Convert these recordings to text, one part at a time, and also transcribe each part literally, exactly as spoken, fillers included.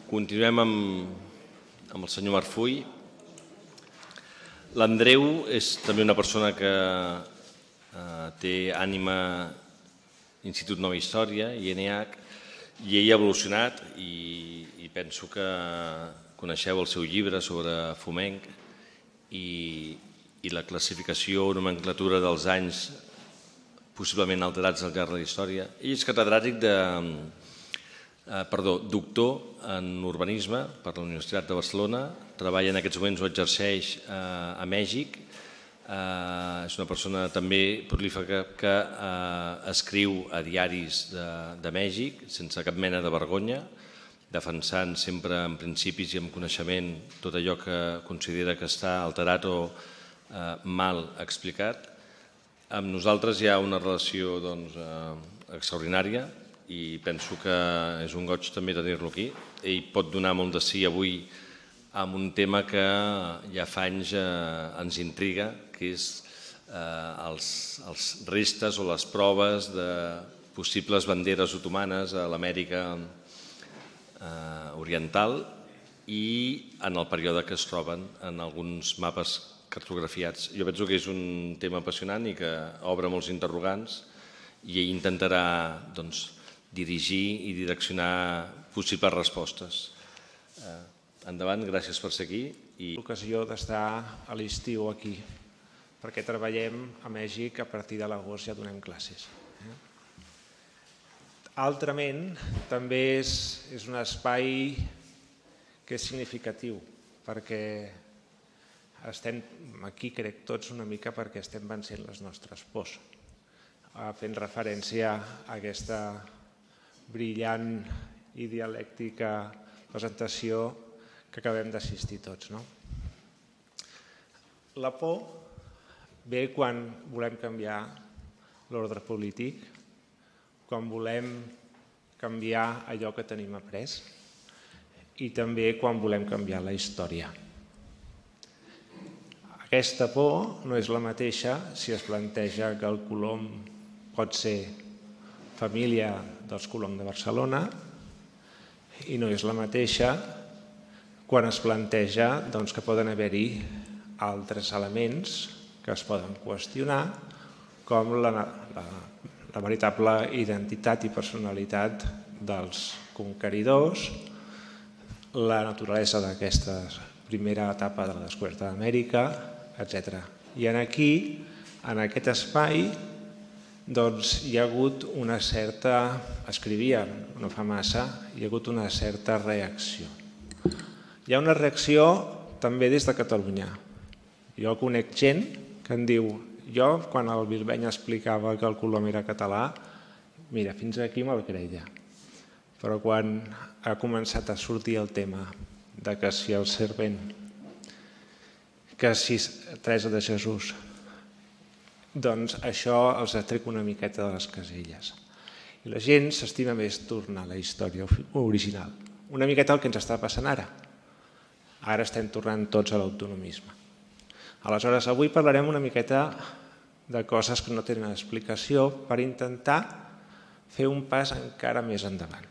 Continuem amb el senyor Marfull. L'Andreu és també una persona que té ànima Institut Nova Història, I N H, i ell ha evolucionat i penso que coneixeu el seu llibre sobre Fomenc i la classificació o nomenclatura dels anys possiblement alterats al llarg de la història. Ell és catedràtic de... perdó, doctor en urbanisme per la Universitat de Barcelona, treballa en aquests moments o exerceix a Mèxic, és una persona també prolífica que escriu a diaris de Mèxic sense cap mena de vergonya, defensant sempre en principis i amb coneixement tot allò que considera que està alterat o mal explicat. Amb nosaltres hi ha una relació extraordinària i penso que és un goig també tenir-lo aquí. Ell pot donar molt de sí avui amb un tema que ja fa anys ens intriga, que és els restes o les proves de possibles banderes otomanes a l'Amèrica Oriental i en el període que es troben en alguns mapes cartografiats. Jo penso que és un tema apassionant i que obre molts interrogants i ell intentarà dirigir i direccionar possibles respostes. Endavant, gràcies per ser aquí. L'ocasió d'estar a l'estiu aquí, perquè treballem a Mèxic, a partir de l'agost ja donem classes. Altrament, també és un espai que és significatiu, perquè estem aquí, crec tots, una mica perquè estem vencent les nostres pors, fent referència a aquesta brillant i dialèctica presentació que acabem d'assistir tots. La por ve quan volem canviar l'ordre polític, quan volem canviar allò que tenim après i també quan volem canviar la història. Aquesta por no és la mateixa si es planteja que el Colom pot ser família dels Colom de Barcelona i no és la mateixa quan es planteja que poden haver-hi altres elements que es poden qüestionar, com la veritable identitat i personalitat dels conqueridors, la naturalesa d'aquesta primera etapa de la descoberta d'Amèrica, etcètera. I aquí, en aquest espai, hi ha hagut una certa, escrivia no fa massa, hi ha hagut una certa reacció. Hi ha una reacció també des de Catalunya. Jo conec gent que em diu, jo quan el Bilbeny explicava que el Colom era català, mira, fins aquí me'l creia. Però quan ha començat a sortir el tema de que si el servent, que si Teresa de Jesús, doncs això els atrec una miqueta de les caselles. I la gent s'estima més tornar a la història original. Una miqueta el que ens està passant ara. Ara estem tornant tots a l'autonomisme. Aleshores, avui parlarem una miqueta de coses que no tenen explicació per intentar fer un pas encara més endavant.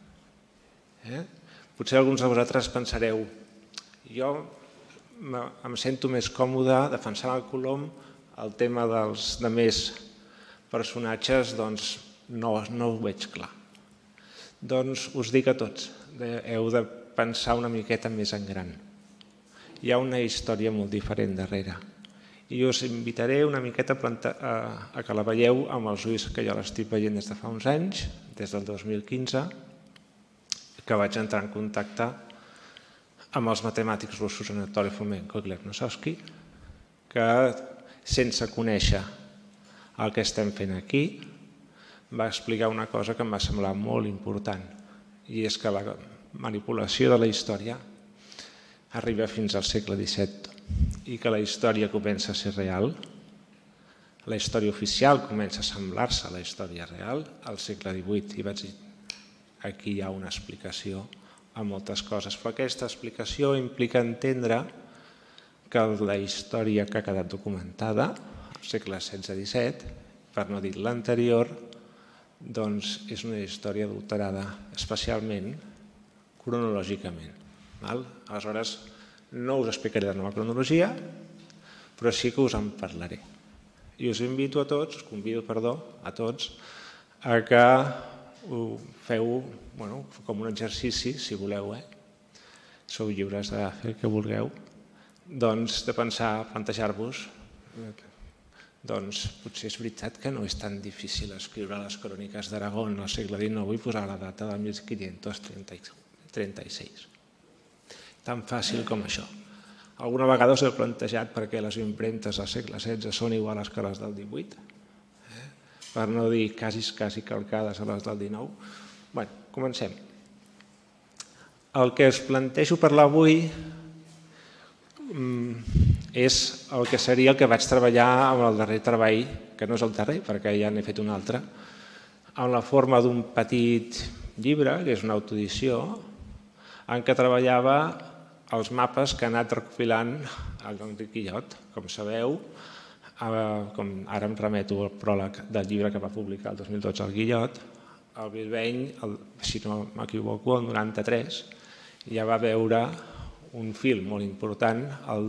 Potser alguns de vosaltres pensareu, jo em sento més còmode defensant el Colom, el tema dels altres personatges no ho veig clar. Doncs us dic a tots, heu de pensar una miqueta més en gran. Hi ha una història molt diferent darrere. I us invitaré una miqueta a que la veieu amb els ulls que jo l'estic veient des de fa uns anys, des del dos mil quinze, que vaig entrar en contacte amb els matemàtics russos Anatoli Fomenko i Gleb Nosovsky, que sense conèixer el que estem fent aquí, va explicar una cosa que em va semblar molt important, i és que la manipulació de la història arriba fins al segle disset i que la història comença a ser real, la història oficial comença a semblar-se a la història real al segle divuit. I vaig dir, aquí hi ha una explicació a moltes coses, però aquesta explicació implica entendre que la història que ha quedat documentada al segle setze disset, per no dir l'anterior, doncs és una història adulterada, especialment cronològicament. Aleshores, no us explicaré la nova cronologia, però sí que us en parlaré. I us invito a tots, us convido, perdó, a tots, a que ho feu com un exercici, si voleu, sou lliures de fer el que vulgueu, doncs de pensar, plantejar-vos, doncs potser és veritat que no és tan difícil escriure les cròniques d'Aragó al segle dinou i posar la data del mil quinientos trenta-sis. Tan fàcil com això. Alguna vegada us he plantejat perquè les impremtes del segle setze són iguals que les del divuit, per no dir quasi, quasi calcades a les del dinou. Bé, comencem. El que us plantejo parlar avui és el que seria el que vaig treballar amb el darrer treball, que no és el darrer perquè ja n'he fet un altre, en la forma d'un petit llibre, que és una autoedició, en què treballava els mapes que ha anat recopilant l'Enric Guillot. Com sabeu, com ara em remeto al pròleg del llibre que va publicar el dos mil dotze el Guillot, el Bilbeny, si no m'equivoco, el noranta-tres, ja va veure un fil molt important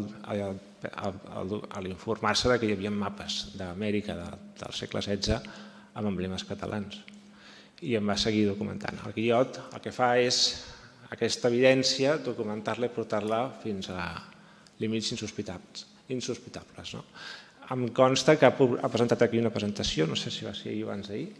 a l'informar-se que hi havia mapes d'Amèrica del segle setze amb emblemes catalans. I em va seguir documentant. El Guillot el que fa és aquesta evidència, documentar-la i portar-la fins a límits insospitables. Em consta que ha presentat aquí una presentació, no sé si va ser ahir o abans d'ahir,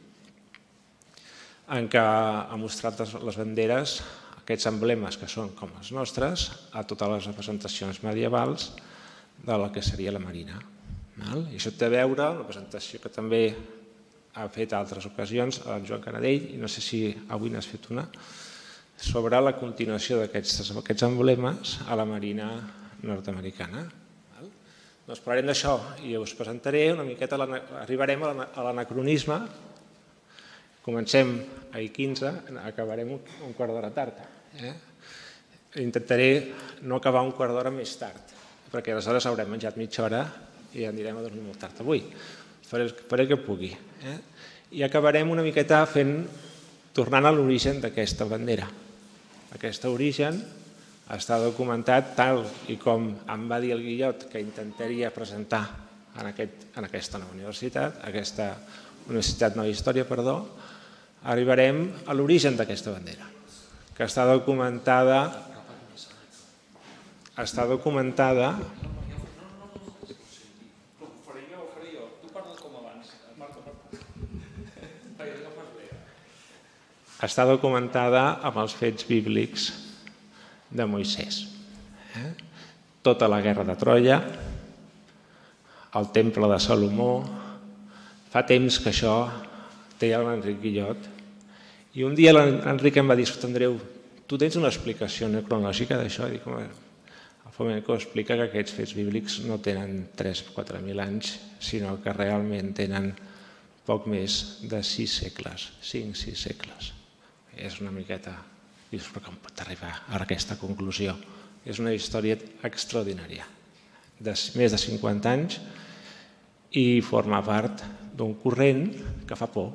en què ha mostrat les banderes, aquests emblemes que són com els nostres, a totes les representacions medievals de la que seria la Marina. I això té a veure amb la presentació que també ha fet a altres ocasions el Joan Canadell, i no sé si avui n'has fet una, sobre la continuació d'aquests emblemes a la Marina nord-americana. Doncs parlarem d'això i us presentaré una miqueta, arribarem a l'anacronisme. Comencem a I quinze, acabarem un quart d'hora tard. Intentaré no acabar un quart d'hora més tard, perquè aleshores haurem menjat mitja hora i anirem a dormir molt tard avui. Faré el que pugui. I acabarem una miqueta fent, tornant a l'origen d'aquesta bandera. Aquest origen està documentat tal i com em va dir el Guillot que intentaria presentar en aquesta nova universitat, aquesta Universitat Nova Història, perdó, arribarem a l'origen d'aquesta bandera, que està documentada està documentada està documentada amb els fets bíblics de Moisès. Tota la guerra de Troia, el temple de Salomó, fa temps que això té l'Enric Guillot, i un dia l'Enric em va dir: Andreu, tu tens una explicació cronològica d'això? I dic, el Fomenko explica que aquests fets bíblics no tenen tres o quatre mil anys, sinó que realment tenen poc més de sis segles, cinc o sis segles. És una miqueta... Dius, però com pot arribar a aquesta conclusió? És una història extraordinària, de més de cinquanta anys, i forma part d'un corrent que fa por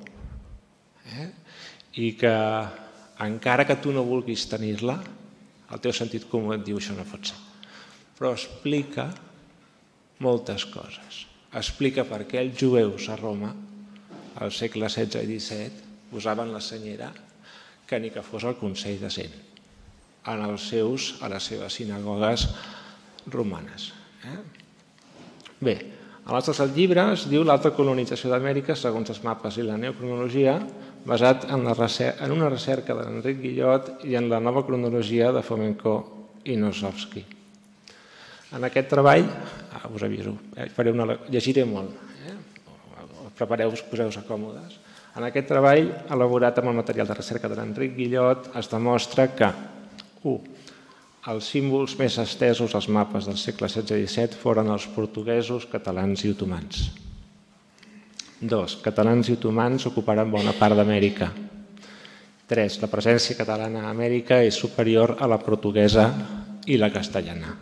i que, encara que tu no vulguis tenir-la, el teu sentit comú et diu això no pot ser. Però explica moltes coses. Explica per què els jueus a Roma, al segle setze i disset, usaven la senyera que ni que fos el Consell de Cent, a les seves sinagogues romanes. Bé, aleshores el llibre es diu L'alta colonització d'Amèrica segons els mapes i la neocronologia, basat en una recerca d'Enric Guillot i en la nova cronologia de Fomenko i Nosovsky. En aquest treball, us aviso, llegiré molt, prepareu-vos, poseu-vos còmodes. En aquest treball, elaborat amb el material de recerca de l'Enric Guillot, es demostra que, u, els símbols més estesos als mapes del segle setze i disset foren els portuguesos, catalans i otomans. Dos, catalans i otomans ocuparen bona part d'Amèrica. Tres, la presència catalana a Amèrica és superior a la portuguesa i la castellana.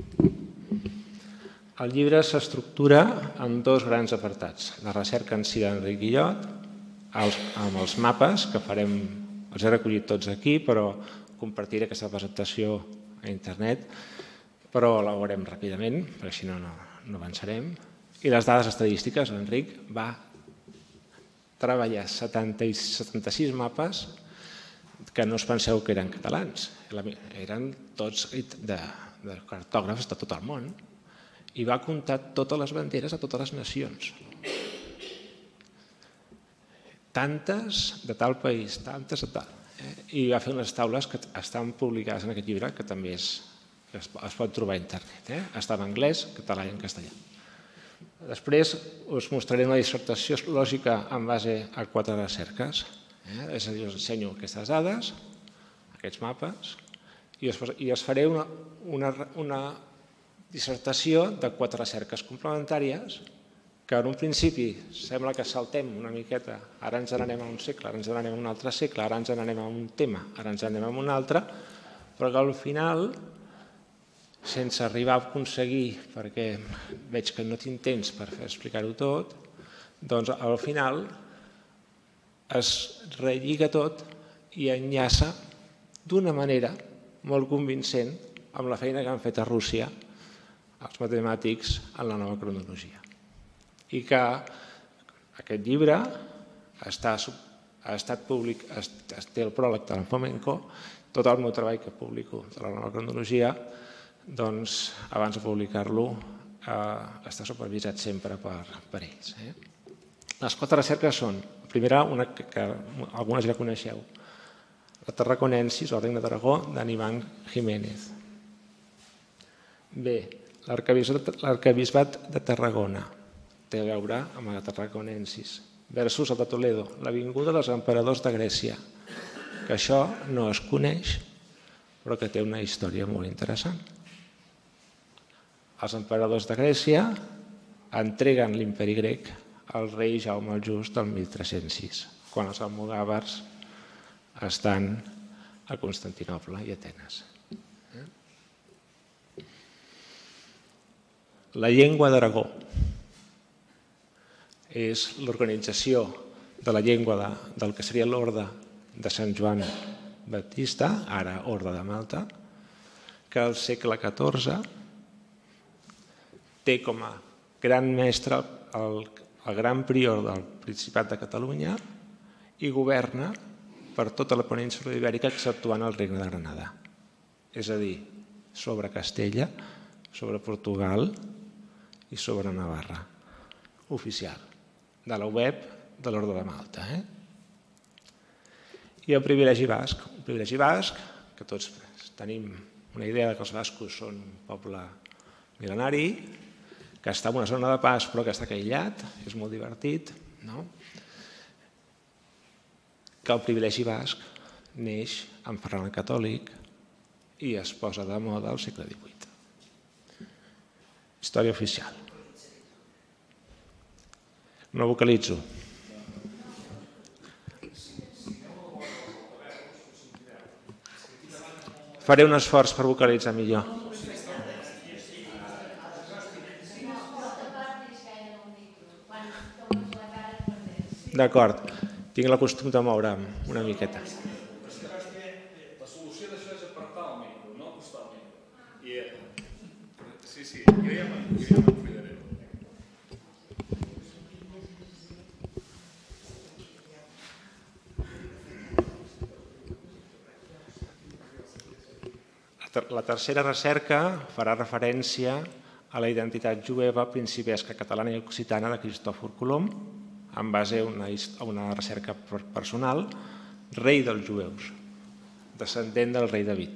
El llibre s'estructura en dos grans apartats. La recerca en si d'Enric Guillot, amb els mapes, que farem, els he recollit tots aquí, però compartiré aquesta presentació a internet, però la veurem ràpidament, perquè si no, no avançarem. I les dades estadístiques, l'Enric va treballar setanta-sis mapes que no us penseu que eren catalans, eren tots de cartògrafs de tot el món, i va comptar totes les banderes de totes les nacions. Tantes de tal país, tantes de tal. I va fer unes taules que estan publicades en aquest llibre, que també es pot trobar a internet. Està en anglès, català i en castellà. Després us mostraré una dissertació lògica en base a quatre recerques. És a dir, us ensenyo aquestes dades, aquests mapes, i us faré una dissertació de quatre recerques complementàries que en un principi sembla que saltem una miqueta, ara ens n'anem a un segle, ara ens n'anem a un altre segle, ara ens n'anem a un tema, ara ens n'anem a un altre, però que al final, sense arribar a aconseguir, perquè veig que no tinc temps per explicar-ho tot, doncs al final es relliga tot i enllaça d'una manera molt convincent amb la feina que han fet a Rússia els matemàtics en la nova cronologia. I que aquest llibre ha estat públic, té el pròleg de l'Enfomenko, tot el meu treball que publico de la nova cronologia, doncs abans de publicar-lo està supervisat sempre per ells. Les quatre recerques són, la primera, una que algunes ja coneixeu, la Tarraconensis, o el Regne d'Aragó, d'en Iván Jiménez. Bé, l'arquebisbat de Tarragona té a veure amb la Tarraconensis versus el de Toledo, l'avinguda dels emperadors de Grècia, que això no es coneix, però que té una història molt interessant. Els emperadors de Grècia entreguen l'imperi grec al rei Jaume el Just del mil tres-cents sis, quan els almogàvers estan a Constantinoble i Atenes. La Llengua d'Aragó és l'organització de la llengua del que seria l'orde de Sant Joan Baptista, ara orde de Malta, que al segle catorze té com a gran mestre el gran prior del Principat de Catalunya i governa per tota la península ibèrica exceptuant el Regne de Granada. És a dir, sobre Castella, sobre Portugal i sobre Navarra, oficial, de la web de l'Orde de Malta. I el privilegi basc. El privilegi basc, que tots tenim una idea que els bascos són un poble mil·lenari, que està en una zona de pas però que està aïllat, és molt divertit, no? Que el privilegi basc neix amb Ferran el Catòlic i es posa de moda al segle divuit. Història oficial. No vocalitzo. Faré un esforç per vocalitzar millor. D'acord, tinc la costum de moure'm una miqueta. La solució d'això és apartar el micro, no acostar el micro. Sí, sí, jo ja me'n cuidaré. La tercera recerca farà referència a la identitat jueva principesca catalana i occitana de Cristòfor Colom, en base a una recerca personal, rei dels jueus, descendent del rei David.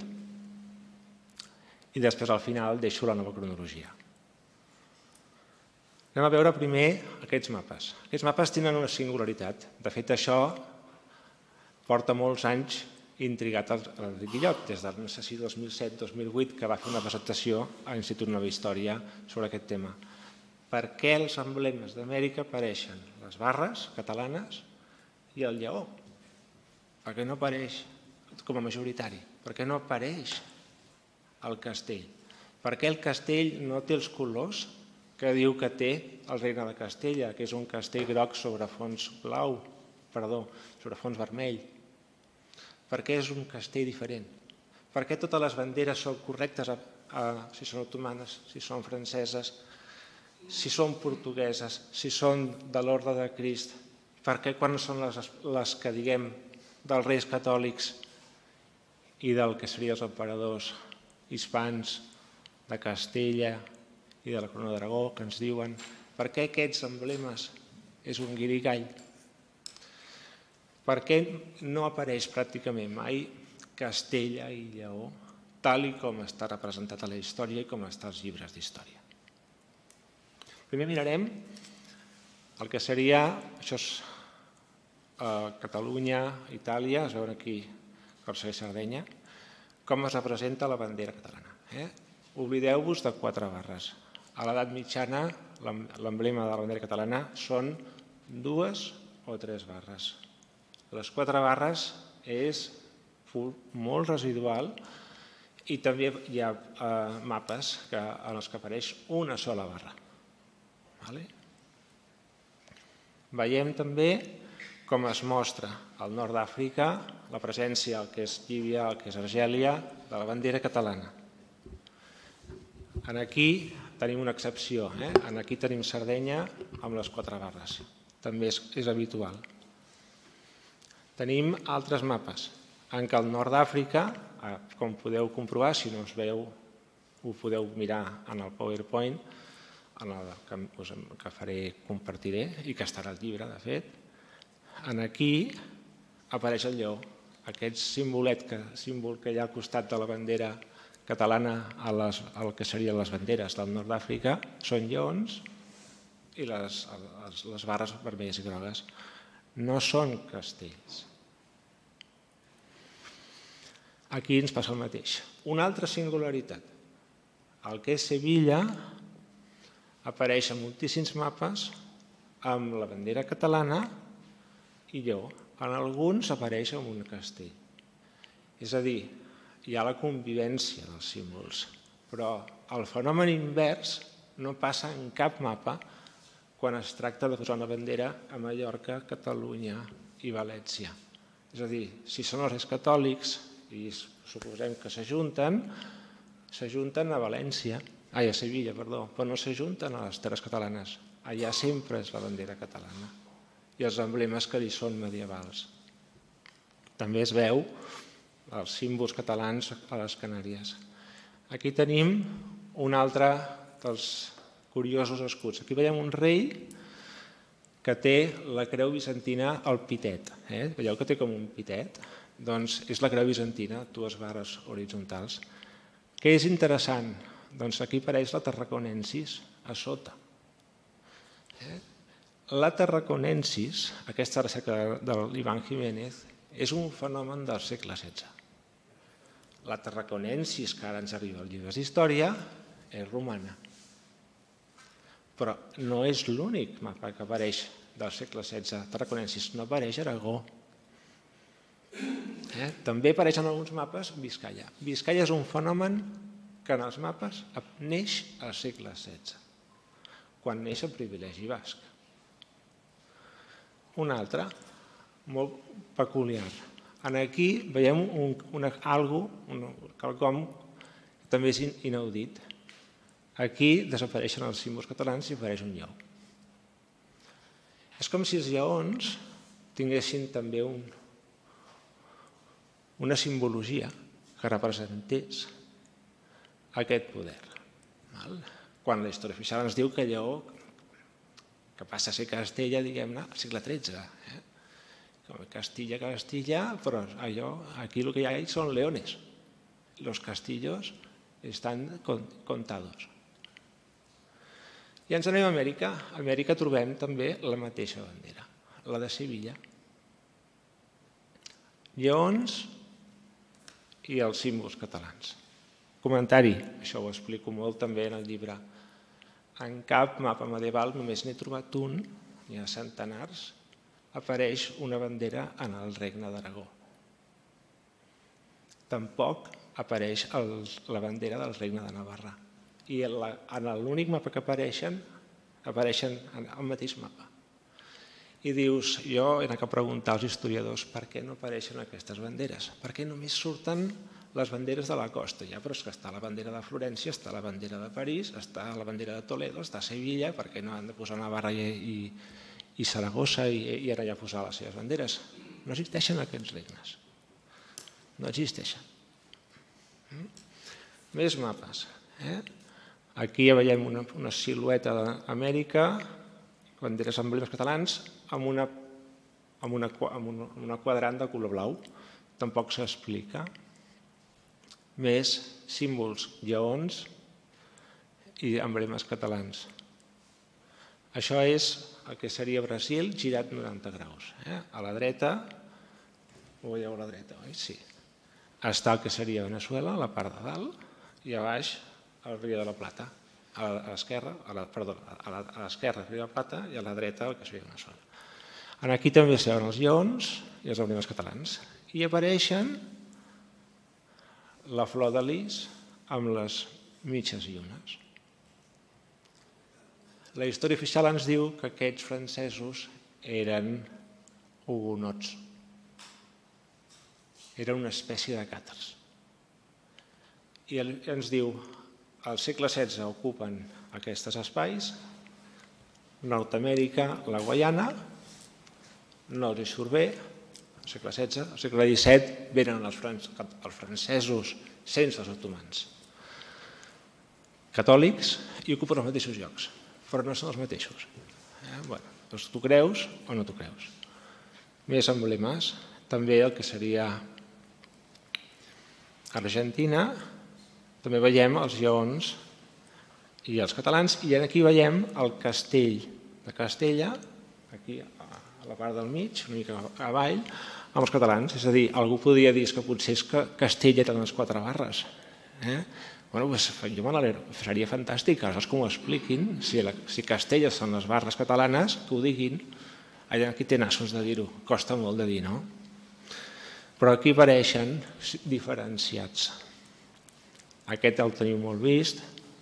I després, al final, deixo la nova cronologia. Anem a veure primer aquests mapes. Aquests mapes tenen una singularitat. De fet, això porta molts anys intrigat a l'Enric Guillot, des del dos mil set dos mil vuit, que va fer una presentació a l'Institut Nova Història sobre aquest tema. Per què els emblemes d'Amèrica apareixen les barres catalanes i el lleó? Per què no apareix com a majoritari? Per què no apareix el castell? Per què el castell no té els colors que diu que té el Regne de Castella, que és un castell groc sobre fons blau, perdó, sobre fons vermell? Per què és un castell diferent? Per què totes les banderes són correctes si són otomanes, si són franceses, si són portugueses, si són de l'Orde de Crist? Per què quan són les que diguem dels reis catòlics i del que serien els emperadors hispans de Castella i de la Corona d'Aragó, que ens diuen per què aquests emblemes és un guirigall? Per què no apareix pràcticament mai Castella i Lleó tal com està representat a la història i com està als llibres d'història? Primer mirarem el que seria, això és Catalunya, Itàlia, es veuen aquí Còrsega i Sardenya, com es representa la bandera catalana. Oblideu-vos de quatre barres. A l'edat mitjana, l'emblema de la bandera catalana són dues o tres barres. Les quatre barres és molt residual i també hi ha mapes en els que apareix una sola barra. Veiem també com es mostra al nord d'Àfrica la presència del que és Líbia, el que és Argèlia, de la bandera catalana. Aquí tenim una excepció, aquí tenim Sardenya amb les quatre barres, també és habitual. Tenim altres mapes en què al nord d'Àfrica, com podeu comprovar, si no us veu, ho podeu mirar en el PowerPoint, que faré, compartiré i que estarà al llibre, de fet. Aquí apareix el lleó, aquest símbol que hi ha al costat de la bandera catalana al que serien les banderes del nord d'Àfrica són lleons i les barres vermelles i grogues. No són castells. Aquí ens passa el mateix. Una altra singularitat. El que és Sevilla apareix en moltíssims mapes amb la bandera catalana i lleó. En alguns apareix amb un castell. És a dir, hi ha la convivència dels símbols, però el fenomen invers no passa en cap mapa quan es tracta de posar una bandera a Mallorca, Catalunya i València. És a dir, si són els reis catòlics i suposem que s'ajunten, s'ajunten a València, ai, a Sevilla, perdó, però no s'ajunten a les terres catalanes. Allà sempre és la bandera catalana i els emblemes que li són medievals. També es veu els símbols catalans a les Canàries. Aquí tenim un altre dels curiosos escuts. Aquí veiem un rei que té la creu bizantina al pitet. Veieu que té com un pitet? Doncs és la creu bizantina, dues barres horitzontals. Què és interessant? Doncs aquí apareix la Tarraconensis a sota. La Tarraconensis, aquesta recerca de l'Ivan Jiménez, és un fenomen del segle setze. La Tarraconensis, que ara ens arriba als llibres d'història, és romana. Però no és l'únic mapa que apareix del segle setze. Tarraconensis no apareix a Aragó. També apareix en alguns mapes Biscaia. Biscaia és un fenomen que en els mapes neix al segle setze, quan neix el privilegi basc. Un altre, molt peculiar. Aquí veiem quelcom que també és inaudit. Aquí desapareixen els símbols catalans i apareix un lleó. És com si els lleons tinguessin també una simbologia que representés aquest poder. Quan la història oficial ens diu que Lleó, que passa a ser Castella, diguem-ne, al segle tretze. Castilla, Castilla, però aquí el que hi ha són leones. Los castillos estan contados. I ens anem a Amèrica. A Amèrica trobem també la mateixa bandera, la de Sevilla. Lleons i els símbols catalans. Comentari, això ho explico molt també en el llibre. En cap mapa medieval, només n'he trobat un, n'hi ha centenars, apareix una bandera en el Regne d'Aragó. Tampoc apareix la bandera del Regne de Navarra. I en l'únic mapa que apareixen, apareixen al mateix mapa. I dius, jo he anat a preguntar als historiadors per què no apareixen aquestes banderes, per què només surten les banderes de la costa, ja, però és que està la bandera de Florència, està la bandera de París, està la bandera de Toledo, està Sevilla, perquè no han de posar Navarra i, i, i Saragossa i, i ara ja posar les seves banderes. No existeixen aquests regnes. No existeixen. Més mapes. Eh? Aquí ja veiem una, una silueta d'Amèrica, banderes emblemes catalans, amb una, amb, una, amb, una, amb una quadrant de color blau. Tampoc s'explica. Més símbols, lleons i emblemes catalans. Això és el que seria Brasil girat noranta graus. Eh? A la dreta, ho veieu a la dreta, oi? Sí. Està el que seria Venezuela, a la part de dalt, i a baix el Rio de la Plata. A l'esquerra, perdó, a l'esquerra el Rio de la Plata i a la dreta el que seria Venezuela. Aquí també es veuen els lleons i els emblemes catalans. I apareixen la flor de lis amb les mitges llunes. La història oficial ens diu que aquests francesos eren hugonots. Eren una espècie de càtars. I ens diu, al segle setze ocupen aquests espais, Nord-amèrica, la Guaiana, no els hi surt bé, al segle setze, al segle disset venen els francesos sense els otomans catòlics i ocupen els mateixos llocs, però no són els mateixos. Doncs tu creus o no tu creus. Més emblemes, també el que seria Argentina, també veiem els lleons i els catalans, i aquí veiem el castell de Castella, aquí a la part del mig, una mica avall, amb els catalans. És a dir, algú podria dir que potser és que Castella té les quatre barres. Bueno, jo me n'alegro, seria fantàstic, aleshores que m'ho expliquin, si Castella són les barres catalanes, que ho diguin. Aquí té nassos de dir-ho, costa molt de dir, no? Però aquí apareixen diferenciats. Aquest el teniu molt vist.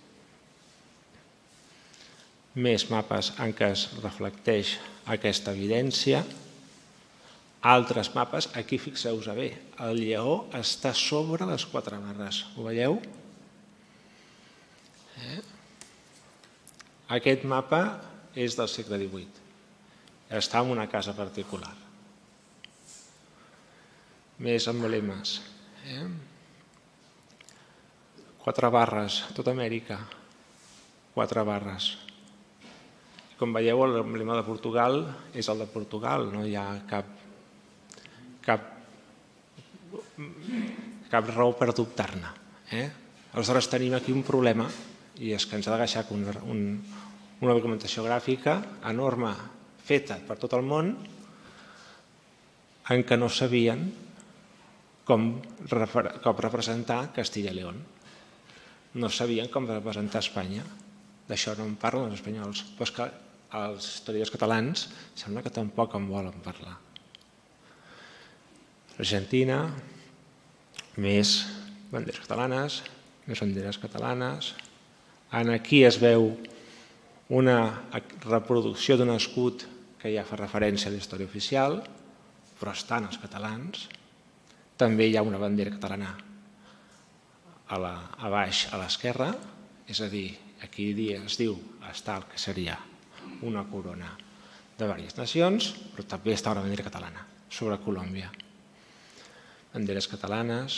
Més mapes en què es reflecteix aquesta evidència. Altres mapes, aquí fixeu-vos bé, el lleó està sobre les quatre barres, ho veieu? Aquest mapa és del segle divuit, està en una casa particular. Més emblemes. Quatre barres, tota Amèrica, quatre barres. Com veieu, l'emblema de Portugal és el de Portugal, no hi ha cap, cap, cap raó per dubtar-ne. Aleshores tenim aquí un problema, i és que ens ha de deixar una, una documentació gràfica enorme, feta per tot el món, en què no sabien com representar Castilla i León. No sabien com representar Espanya. D'això no en parlen els espanyols, però és que els historiadors catalans sembla que tampoc en volen parlar. Argentina, més banderes catalanes, més banderes catalanes. Aquí es veu una reproducció d'un escut que ja fa referència a la història oficial, però estan els catalans. També hi ha una bandera catalana a baix a l'esquerra, és a dir, aquí es diu està el que seria una corona de diverses nacions, però també està una bandera catalana sobre Colòmbia. Banderes catalanes,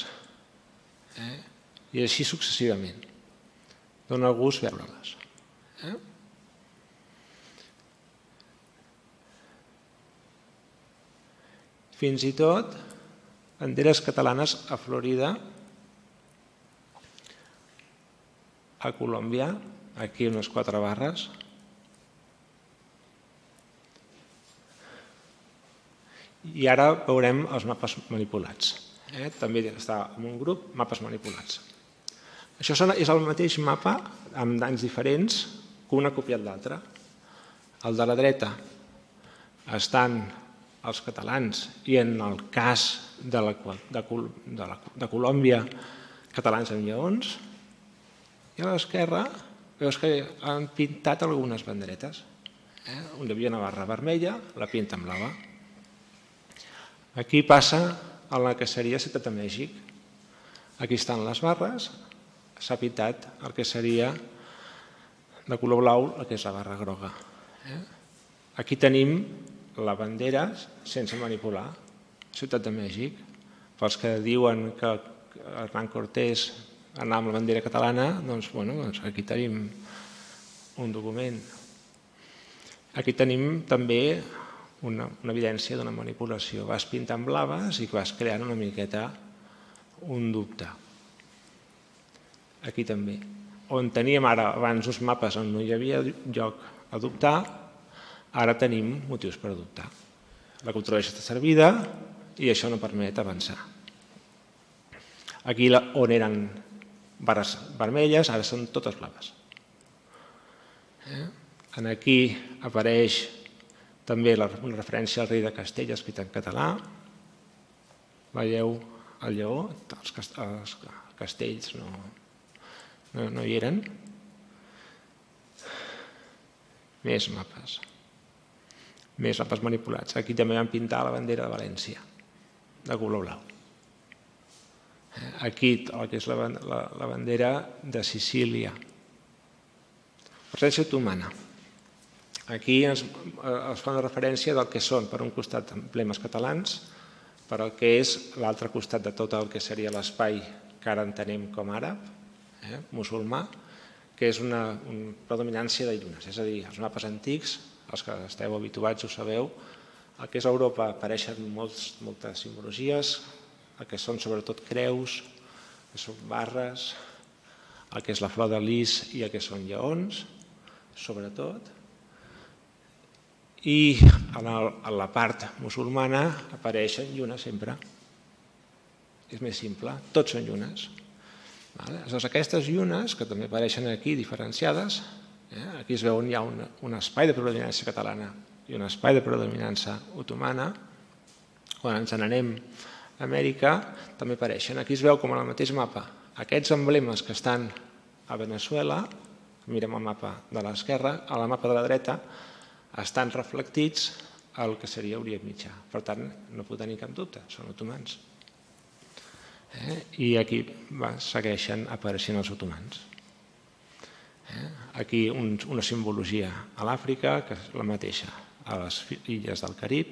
i així successivament. Dóna gust veure-les. Fins i tot banderes catalanes a Florida, a Colòmbia, aquí unes quatre barres. I ara veurem els mapes manipulats. També està en un grup, mapes manipulats. Això és el mateix mapa amb anys diferents que un ha copiat l'altre. El de la dreta estan els catalans i en el cas de Colòmbia catalans amb lleons, i a l'esquerra veus que han pintat algunes banderetes. On hi havia una barra vermella, la pinten blava. Aquí passa a la que seria Ciutat de Mèxic. Aquí estan les barres, s'ha pintat el que seria de color blau, el que és la barra groga. Aquí tenim la bandera sense manipular, Ciutat de Mèxic. Pels que diuen que Hernán Cortés anava amb la bandera catalana, doncs aquí tenim un document. Aquí tenim també una evidència d'una manipulació. Vas pintant blaves i vas creant una miqueta un dubte. Aquí també. On teníem ara abans uns mapes on no hi havia lloc a dubtar, ara tenim motius per dubtar. La cultura ja està servida i això no permet avançar. Aquí on eren barres vermelles, ara són totes blaves. Aquí apareix també una referència al rei de Castella escrit en català. Veieu el lleó? Els castells no hi eren. Més mapes. Més mapes manipulats. Aquí també vam pintar la bandera de València, de color blau. Aquí el que és la bandera de Sicília. Presència otomana. Aquí es fa una referència del que són, per un costat, emblemes catalans, per al que és l'altre costat de tot el que seria l'espai que ara entenem com àrab, musulmà, que és una predominància de llunes. És a dir, els mapes antics, els que esteu habituats ho sabeu, el que és Europa apareixen moltes simbologies, el que són sobretot creus, que són barres, el que és la flor de lis i el que són lleons, sobretot. I a la part musulmana apareixen llunes sempre. És més simple, tots són llunes. Aquestes llunes, que també apareixen aquí diferenciades, aquí es veu on hi ha un espai de predominància catalana i un espai de predominància otomana. Quan ens n'anem a Amèrica també apareixen. Aquí es veu com en el mateix mapa aquests emblemes que estan a Venezuela, mirem el mapa de l'esquerra, a la mapa de la dreta, estan reflectits al que seria Orient Mitjà. Per tant, no pot tenir cap dubte, són otomans. I aquí segueixen apareixent els otomans. Aquí una simbologia a l'Àfrica, que és la mateixa a les illes del Carib.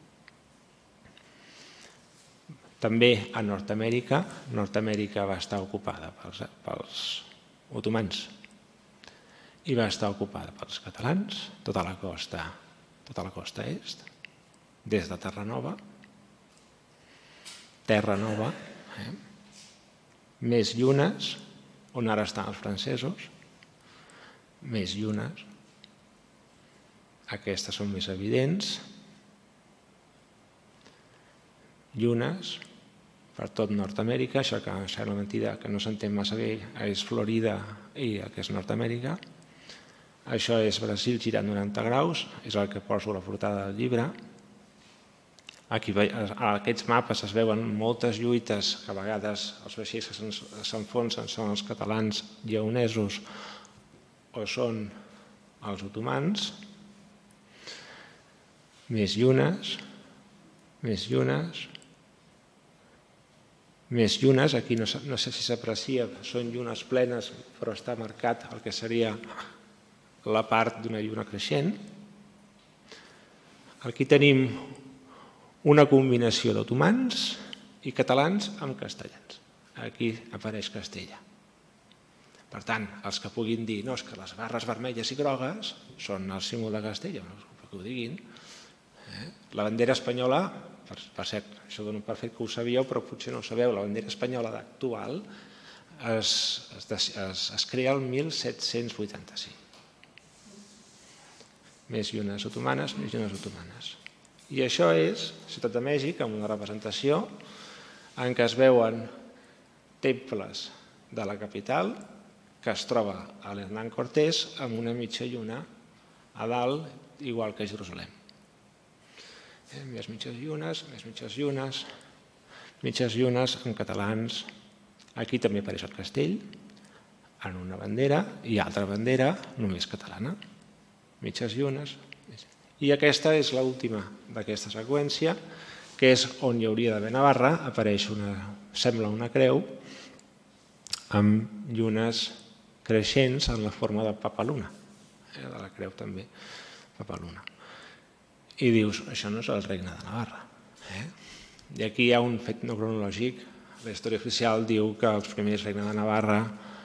També a Nord-Amèrica. Nord-Amèrica va estar ocupada pels otomans i va estar ocupada pels catalans, tota la costa, tota la costa est, des de Terranova, Terranova, més llunes, on ara estan els francesos, més llunes, aquestes són més evidents, llunes per tot Nord-Amèrica, això que sembla mentida, que no s'entén massa bé, és Florida i el que és Nord-Amèrica. Això és Brasil girant noranta graus, és el que poso a la portada del llibre. Aquí a aquests mapes es veuen moltes lluites que a vegades els vaixells que s'enfonsen són els catalans lleonesos o són els otomans. Més llunes, més llunes, més llunes, aquí no sé si s'aprecia, són llunes plenes, però està marcat el que seria la part d'una lluna creixent. Aquí tenim una combinació d'otomans i catalans amb castellans. Aquí apareix Castella. Per tant, els que puguin dir no, és que les barres vermelles i grogues són el símbol de Castella, que ho diguin. La bandera espanyola, per cert, això dono per fet que ho sabíeu, però potser no ho sabeu, la bandera espanyola actual es crea el mil set-cents vuitanta-cinc. Més llunes otomanes, més llunes otomanes. I això és Ciutat de Mèxic, amb una representació en què es veuen temples de la capital que es troba a l'Hernán Cortés amb una mitja lluna a dalt, igual que a Jerusalem. Més mitges llunes, més mitges llunes, mitges llunes en catalans. Aquí també apareix el castell, en una bandera, i altra bandera només catalana. Mitges llunes. I aquesta és l'última d'aquesta seqüència, que és on hi hauria d'haver Navarra, apareix una, sembla una creu, amb llunes creixents en la forma de papaluna, de la creu també, papaluna. I dius, això no és el regne de Navarra. I aquí hi ha un fet no cronològic. La història oficial diu que els primers regnes de Navarra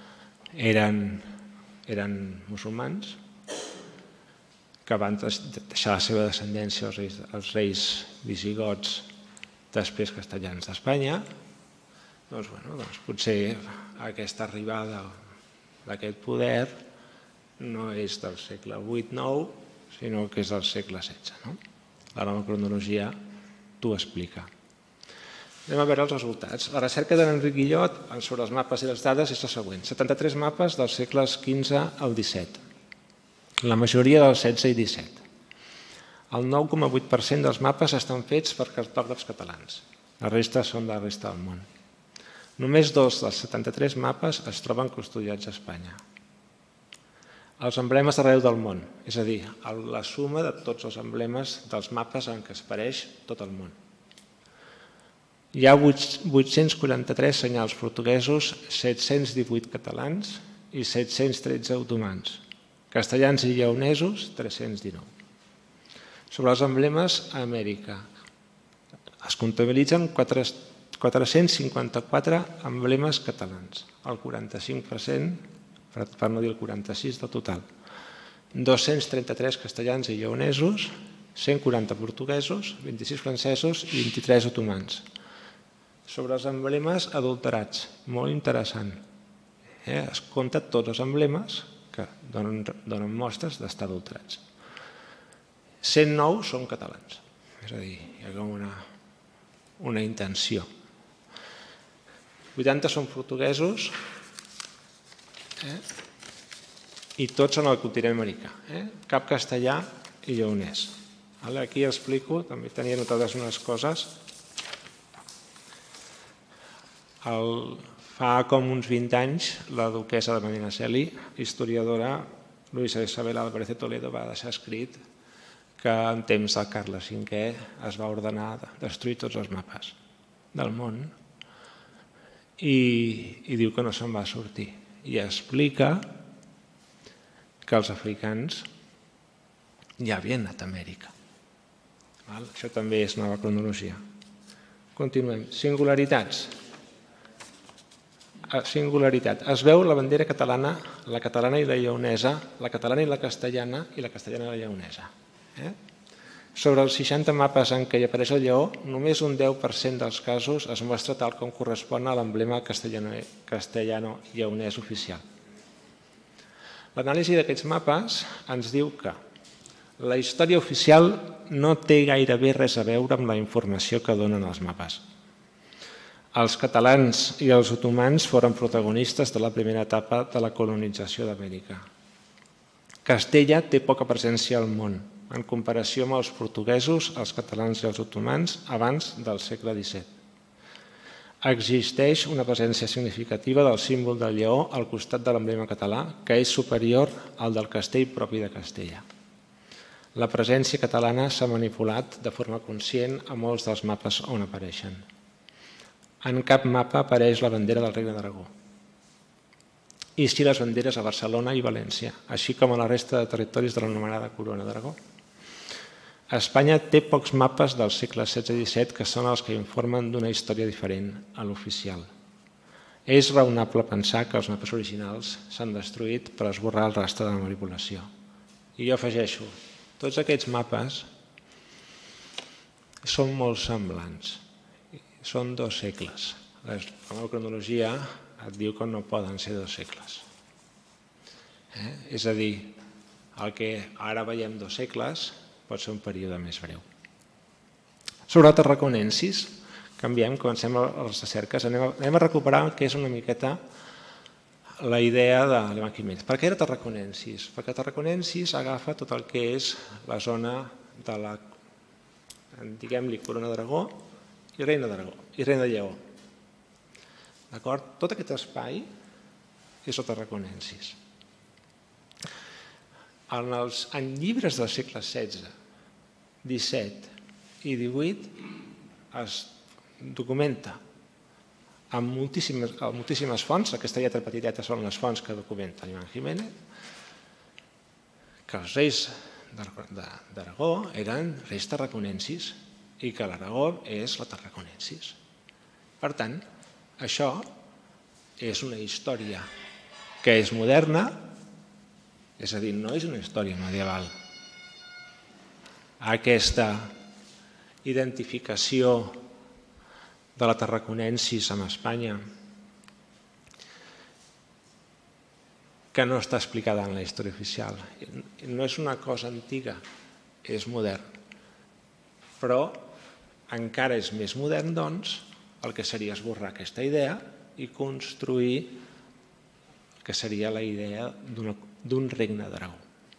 eren musulmans, que van deixar la seva descendència als reis visigots, després castellans d'Espanya. Doncs, bueno, doncs potser aquesta arribada d'aquest poder no és del segle vuit nou, sinó que és del segle setze. La nova cronologia t'ho explica. Anem a veure els resultats. La recerca d'Enric Guillot sobre els mapes i les dades és la següent. setanta-tres mapes dels segles quinze al disset. La majoria dels setze i disset. El nou coma vuit per cent dels mapes estan fets per cartògrafs catalans. La resta són de la resta del món. Només dos dels setanta-tres mapes es troben custodiats a Espanya. Els emblemes d'arreu del món, és a dir, la suma de tots els emblemes dels mapes en què es apareix tot el món. Hi ha vuit-cents quaranta-tres senyals portuguesos, set-cents divuit catalans i set-cents tretze otomans. Castellans i lleonesos, tres-cents dinou. Sobre els emblemes a Amèrica, es comptabilitzen quatre-cents cinquanta-quatre emblemes catalans, el quaranta-cinc per cent, per no dir el quaranta-sis del total. dos-cents trenta-tres castellans i lleonesos, cent quaranta portuguesos, vint-i-sis francesos i vint-i-tres otomans. Sobre els emblemes adulterats, molt interessant. Es compta tots els emblemes que donen mostres d'estar adulterats. cent nou són catalans, és a dir, hi ha com una intenció. vuitanta són portuguesos i tots són al continent americà, cap castellà i lleonès. Aquí explico, també tenia notades unes coses. Fa com uns vint anys, la duquessa de Medinaceli, historiadora Luisa Isabel Álvarez de Toledo, va deixar escrit que en temps de Carles cinquè es va ordenar destruir tots els mapes del món i diu que no se'n va sortir. I explica que els africans ja havien anat a Amèrica. Això també és nova cronologia. Continuem. Singularitats. Singularitat. Es veu la bandera catalana, la catalana i la lleonesa, la catalana i la castellana i la castellana i la lleonesa. Sobre els seixanta mapes en què hi apareix el lleó, només un deu per cent dels casos es mostra tal com correspon a l'emblema castellano-lleonès oficial. L'anàlisi d'aquests mapes ens diu que la història oficial no té gairebé res a veure amb la informació que donen els mapes. Els catalans i els otomans foren protagonistes de la primera etapa de la colonització d'Amèrica. Castella té poca presència al món, en comparació amb els portuguesos, els catalans i els otomans abans del segle disset. Existeix una presència significativa del símbol del lleó al costat de l'emblema català, que és superior al del castell propi de Castella. La presència catalana s'ha manipulat de forma conscient a molts dels mapes on apareixen. En cap mapa apareix la bandera del Regne d'Aragó. I sí les banderes a Barcelona i València, així com a la resta de territoris de l'anomenada Corona d'Aragó. Espanya té pocs mapes del segle setze i disset que són els que informen d'una història diferent a l'oficial. És raonable pensar que els mapes originals s'han destruït per esborrar el rastre de la manipulació. I jo afegeixo, tots aquests mapes són molt semblants. Són dos segles. La nova cronologia et diu que no poden ser dos segles. És a dir, el que ara veiem dos segles pot ser un període més breu. Sobre Tarraconensis, canviem, comencem a les recerques, anem a recuperar el que és una miqueta la idea de l'Ivan Jiménez. Per què era Tarraconensis? Perquè Tarraconensis agafa tot el que és la zona de la, diguem-li, Corona d'Aragó i Reina d'Aragó, i Reina de Lleó. D'acord? Tot aquest espai és el Tarraconensis. En llibres del segle setze, disset i divuit es documenta amb moltíssimes, moltíssimes fonts, aquesta lletra petiteta són les fonts que documenta Iván Jiménez, que els reis d'Aragó eren reis tarraconensis i que l'Aragó és la Tarraconensis. Per tant, això és una història que és moderna, és a dir, no és una història medieval. Aquesta identificació de la Tarraconensis amb Espanya, que no està explicada en la història oficial. No és una cosa antiga, és modern. Però encara és més modern, doncs, el que seria esborrar aquesta idea i construir el que seria la idea d'un regne d'Aragó.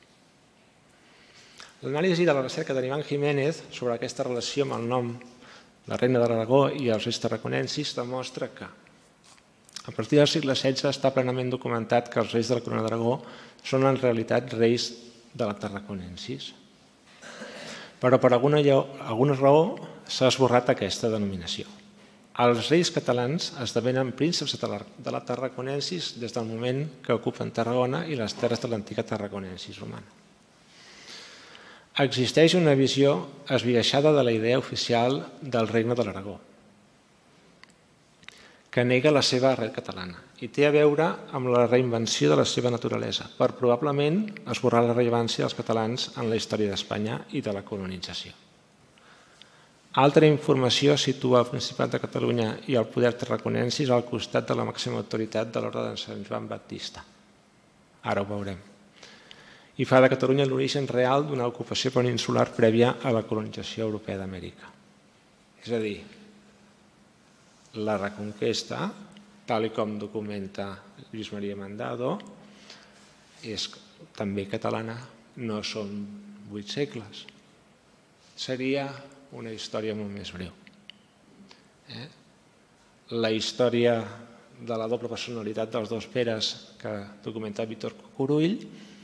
L'anàlisi de la recerca d'Iván Jiménez sobre aquesta relació amb el nom del regne d'Aragó i els reis tarraconensis demostra que a partir del segle setze està plenament documentat que els reis de la corona d'Aragó són en realitat reis de la Tarraconensis. Però per alguna, alguna raó s'ha esborrat aquesta denominació. Els reis catalans esdevenen prínceps de la Tarraconensis des del moment que ocupen Tarragona i les terres de l'antiga Tarraconensis romana. Existeix una visió esbiaixada de la idea oficial del regne de l'Aragó, que nega la seva arrel catalana i té a veure amb la reinvenció de la seva naturalesa per probablement esborrar la rellevància dels catalans en la història d'Espanya i de la colonització. Altra informació situa el Principat de Catalunya i el poder tarraconensis al costat de la màxima autoritat de l'Orde de Sant Joan Baptista. Ara ho veurem. I fa de Catalunya l'origen real d'una ocupació peninsular prèvia a la colonització europea d'Amèrica. És a dir, la reconquesta, tal com documenta Lluís Maria Mandado, és també catalana, no són vuit segles. Seria una història molt més breu. La història de la doble personalitat dels dos Peres que documenta Víctor Cucurull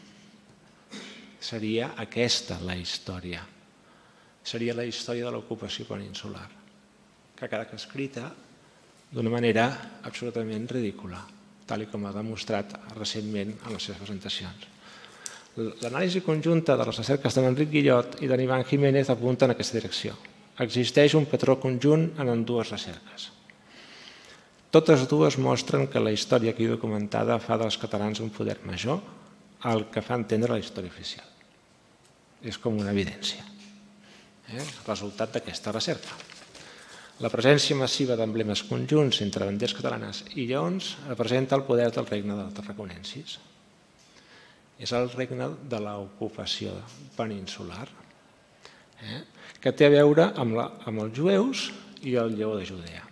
seria aquesta la història. Seria la història de l'ocupació peninsular, que ha quedat escrita d'una manera absolutament ridícula, tal com ha demostrat recentment en les seves presentacions. L'anàlisi conjunta de les recerques d'en Enric Guillot i d'en Iván Jiménez apunta en aquesta direcció. Existeix un patró conjunt en ambdues recerques. Totes dues mostren que la història aquí documentada fa dels catalans un poder major al que fa entendre la història oficial. És com una evidència. Resultat d'aquesta recerca. La presència massiva d'emblemes conjunts entre banderes catalanes i lleons representa el poder del regne de la Tarraconensis. És el regne de l'ocupació peninsular, que té a veure amb els jueus i el lleó de Judea.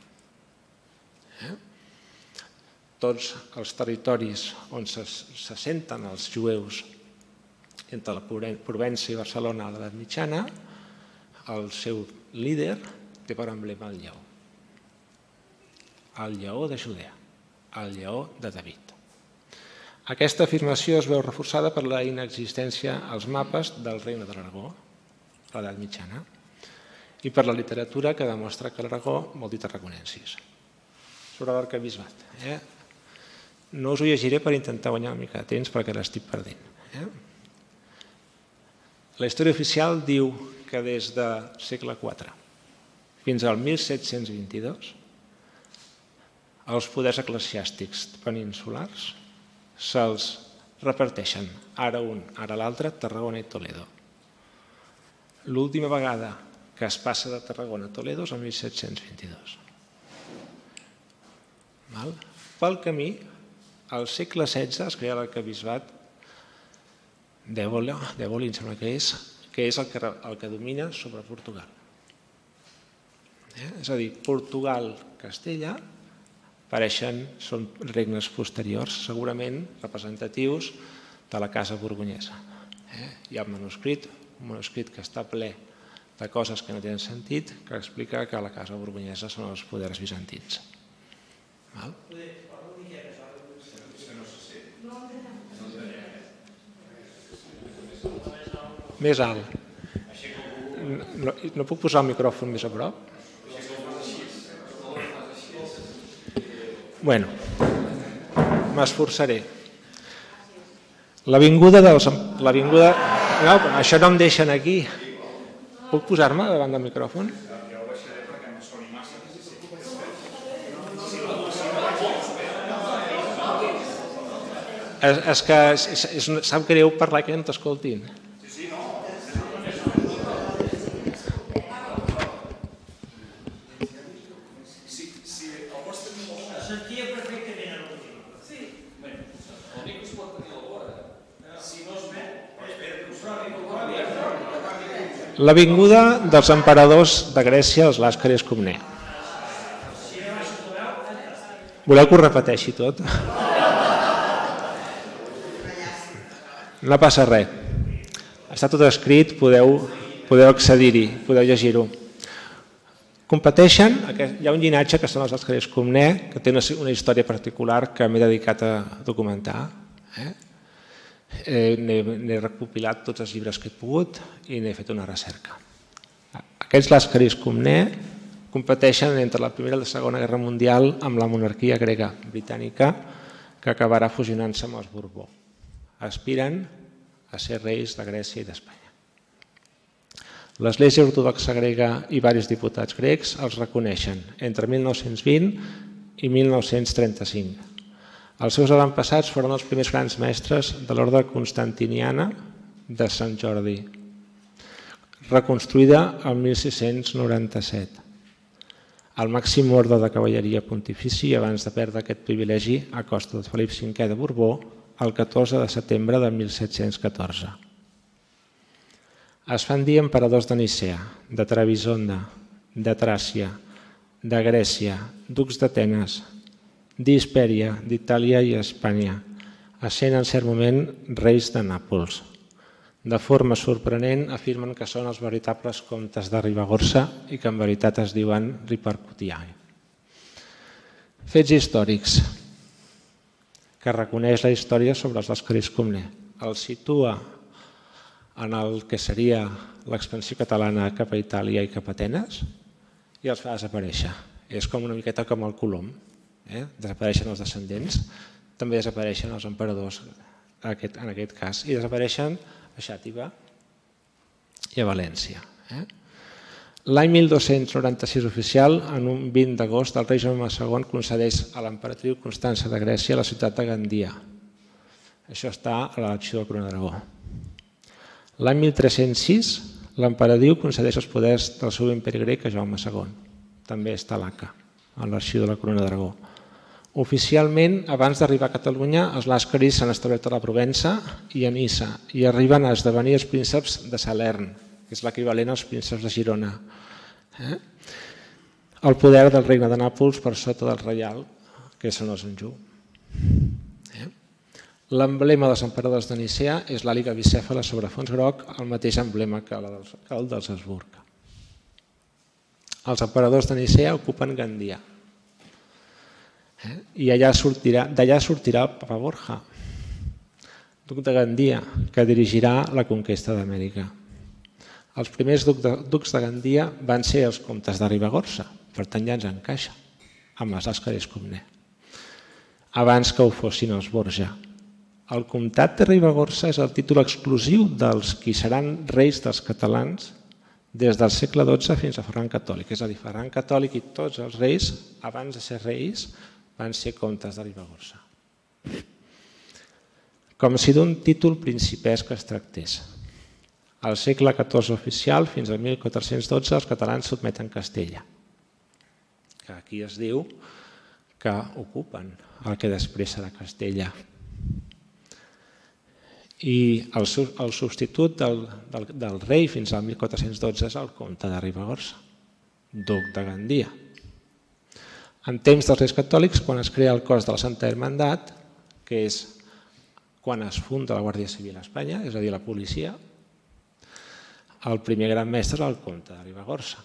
Tots els territoris on s'assenten els jueus entre la Provença i Barcelona a l'edat mitjana, el seu líder té per emblema el lleó. El lleó de Judea, el lleó de David. Aquesta afirmació es veu reforçada per la inexistència als mapes del regne de l'Aragó, l'edat mitjana, i per la literatura que demostra que l'Aragó vol dir tarraconensis. Sobre l'arquebisbat. No us ho llegiré per intentar guanyar una mica de temps perquè l'estic perdent. La història oficial diu que des del segle quatre fins al mil set-cents vint-i-dos els poders eclesiàstics peninsulars se'ls reparteixen, ara un, ara l'altre, Tarragona i Toledo. L'última vegada que es passa de Tarragona a Toledo és el mil set-cents vint-i-dos. Pel camí, al segle setze es crea l'arquebisbat d'Èboli, em sembla que és, que és el que domina sobre Portugal. És a dir, Portugal, Castella, pareixen, són regnes posteriors, segurament representatius de la casa borgonyesa. Hi ha un manuscrit, un manuscrit que està ple de coses que no tenen sentit, que explica que la casa borgonyesa són els poders bizantins. Més alt. No puc posar el micròfon més a prop? Bueno, m'esforçaré. L'avinguda dels... L'avinguda... No, això no em deixen aquí. Puc posar-me davant del micròfon? És, és que és, és, sap greu parlar que no t'escoltin. L'avinguda dels emperadors de Grècia, els Làscaris Comnè. Voleu que ho repeteixi tot? No passa res. Està tot escrit, podeu, podeu accedir-hi, podeu llegir-ho. Competeixen, hi ha un llinatge que són els Làscaris Comnè, que té una, una història particular que m'he dedicat a documentar. Eh? Eh, n'he recopilat tots els llibres que he pogut i n'he fet una recerca. Aquests Làscaris Comnè competeixen entre la Primera i la Segona Guerra Mundial amb la monarquia grega britànica que acabarà fusionant-se amb els Borbó. Aspiren a ser reis de Grècia i d'Espanya. L'Església Ortodoxa grega i diversos diputats grecs els reconeixen entre mil nou-cents vint i mil nou-cents trenta-cinc. Els seus avantpassats foren els primers grans mestres de l'ordre constantiniana de Sant Jordi, reconstruïda el mil sis-cents noranta-set. El màxim ordre de cavalleria pontifici abans de perdre aquest privilegi a costa de Felip cinquè de Borbó el catorze de setembre de mil set-cents catorze. Es fan dir emperadors de Nicea, de Trebisonda, de Tràcia, de Grècia, ducs d'Atenes, d'Hispèria, d'Itàlia i Espanya, essent en cert moment reis de Nàpols. De forma sorprenent afirmen que són els veritables comtes de Ribagorça i que en veritat es diuen Ripercutiai. Fets històrics que reconeix la història sobre els Làscaris Comnè. El situa en el que seria l'expansió catalana cap a Itàlia i cap a Atenes i els fa desaparèixer. És com una miqueta com el Colom. Eh? Desapareixen els descendents, també desapareixen els emperadors en aquest cas, i desapareixen a Xàtiva i a València. Eh? L'any mil dos-cents noranta-sis oficial, en un vint d'agost, el rei Jaume segon concedeix a l'emperatriu Constança de Grècia la ciutat de Gandia. Això està a l'arxiu de Corona d'Aragó. L'any mil tres-cents sis, l'emperadriu concedeix els poders del seu imperi grec a Jaume segon. També està a l'A C A, a l'arxiu de la Corona d'Aragó. Oficialment, abans d'arribar a Catalunya, els Làscaris s'han establert a la Provença i a Niça i arriben a esdevenir els prínceps de Salern, que és l'equivalent als prínceps de Girona. El poder del regne de Nàpols per sota del reial, que són els Anjou. L'emblema dels emperadors de Nicea és l'àliga bicèfala sobre fons groc, el mateix emblema que el dels Habsburg. Els emperadors de Nicea ocupen Gandia. I d'allà sortirà el Papa Borja, duc de Gandia, que dirigirà la conquesta d'Amèrica. Els primers ducs de Gandia van ser els comtes de Ribagorça, per tant ja ens encaixa, amb els Làscaris Comnè, abans que ho fossin els Borja. El comtat de Ribagorça és el títol exclusiu dels qui seran reis dels catalans des del segle dotze fins a Ferran Catòlic. És a dir, Ferran Catòlic i tots els reis, abans de ser reis, van ser comtes de Ribagorça. Com si d'un títol principesc es tractés. Al segle catorze oficial, fins al mil quatre-cents dotze, els catalans sotmeten Castella, que aquí es diu que ocupen el que després serà Castella. I el substitut del rei fins al mil quatre-cents dotze és el comte de Ribagorça, duc de Gandia. En temps dels reis catòlics, quan es crea el cos de la Santa Hermandat, que és quan es funda la Guàrdia Civil a Espanya, és a dir, la policia, el primer gran mestre és el comte de Ribagorça.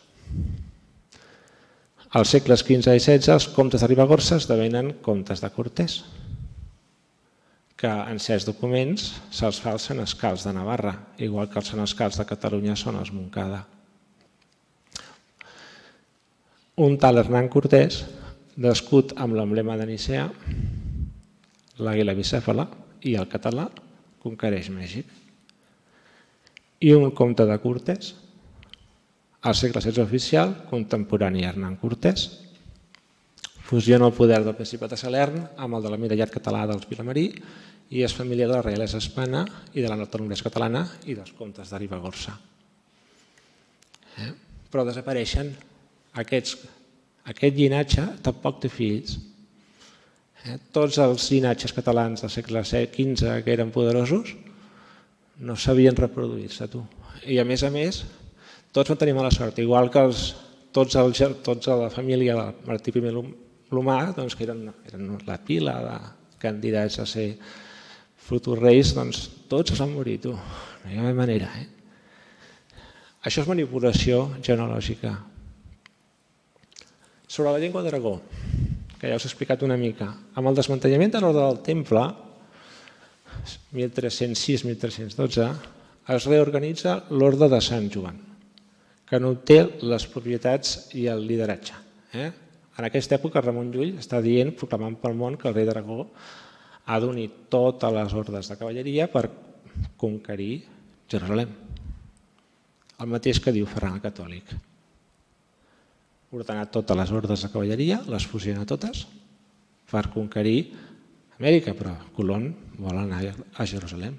Als segles quinze i setze, els comtes de Ribagorça esdevenen comtes de Cortés, que en certs documents se'ls fa els senescals de Navarra, igual que els senescals de Catalunya són els Montcada. Un tal Hernán Cortés d'escut amb l'emblema de Nicea, l'àguila bicèfala i el català, conquereix Mèxic. I un comte de Cortés, al segle setze oficial, contemporani a Hernán Cortés, fusiona el poder del Principat de Salern amb el de l'Almirallat català dels Vilamarí i és família de la reialesa hispana i de la noblesa catalana i dels comtes de Ribagorça. Eh? Però desapareixen aquests, aquest llinatge, tampoc té fills. Eh? Tots els llinatges catalans del segle quinze que eren poderosos no sabien reproduir-se, tu. I a més a més, tots van tenir mala sort, igual que els, tots, el, tots a la família del Martí primer Lomà, doncs, que eren, eren la pila de candidats a ser futurs reis, doncs tots es van morir, tu. No hi ha manera, eh? Això és manipulació genològica. Sobre la llengua d'Aragó, que ja us he explicat una mica, amb el desmantellament de l'ordre del Temple, mil tres-cents sis a mil tres-cents dotze, es reorganitza l'Orde de Sant Joan, que no té les propietats i el lideratge. Eh? En aquesta època Ramon Llull està dient, proclamant pel món, que el rei d'Aragó ha d'unir totes les ordes de cavalleria per conquerir Jerusalem. El mateix que diu Ferran el Catòlic. Ordenar totes les ordes de cavalleria, les fusiona totes per conquerir Amèrica, però Colón vol anar a Jerusalem.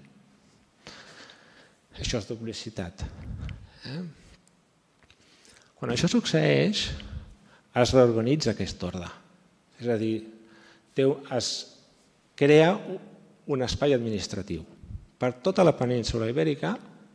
Això és duplicitat. Eh? Quan això succeeix, es reorganitza aquest ordre. És a dir, es crea un espai administratiu. Per tota la península ibèrica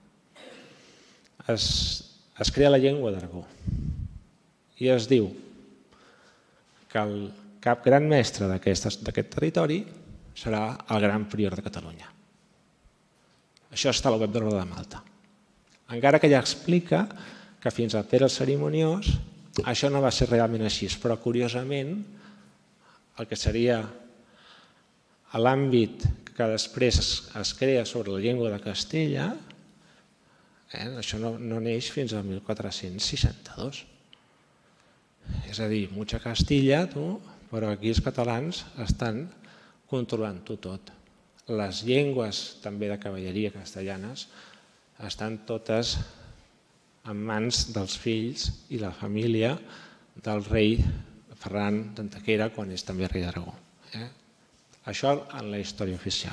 es, es crea la llengua d'Aragó. I es diu que el cap gran mestre d'aquest territori serà el gran prior de Catalunya. Això està a la web de l'Orde de Malta. Encara que ja explica que fins a Pere el Cerimoniós això no va ser realment així, però curiosament el que seria l'àmbit que després es crea sobre la llengua de Castella, eh, això no, no neix fins al mil quatre-cents seixanta-dos. És a dir, mucha Castilla, tu, però aquí els catalans estan controlant-ho tot. Les llengües també de cavalleria castellanes estan totes en mans dels fills i la família del rei Ferran d'Antequera quan és també rei d'Aragó. Eh? Això en la història oficial.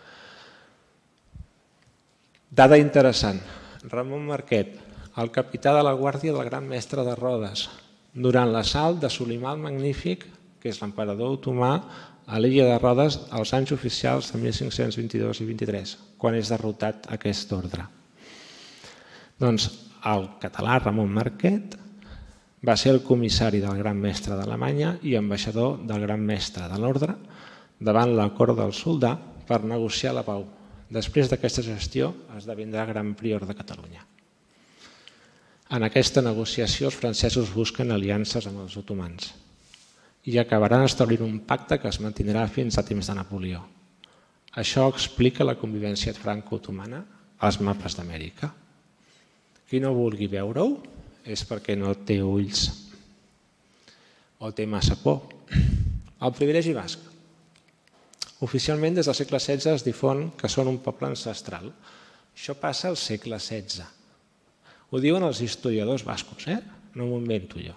Dada interessant. Ramon Marquet, el capità de la guàrdia del gran mestre de Rodes, durant l'assalt de Solimà el Magnífic, que és l'emperador otomà, a l'illa de Rodes als anys oficials de mil cinc-cents vint-i-dos i vint-i-tres, quan és derrotat aquest ordre. Doncs el català Ramon Marquet va ser el comissari del gran mestre d'Alemanya i ambaixador del gran mestre de l'ordre davant la cort del soldà per negociar la pau. Després d'aquesta gestió esdevindrà gran prior de Catalunya. En aquesta negociació els francesos busquen aliances amb els otomans i acabaran establint un pacte que es mantindrà fins a temps de Napoleó. Això explica la convivència franco-otomana als mapes d'Amèrica. Qui no vulgui veure-ho és perquè no té ulls o té massa por. El privilegi basc. Oficialment, des del segle setze es difon que són un poble ancestral. Això passa al segle setze. Ho diuen els historiadors bascos, eh? No m'ho invento jo.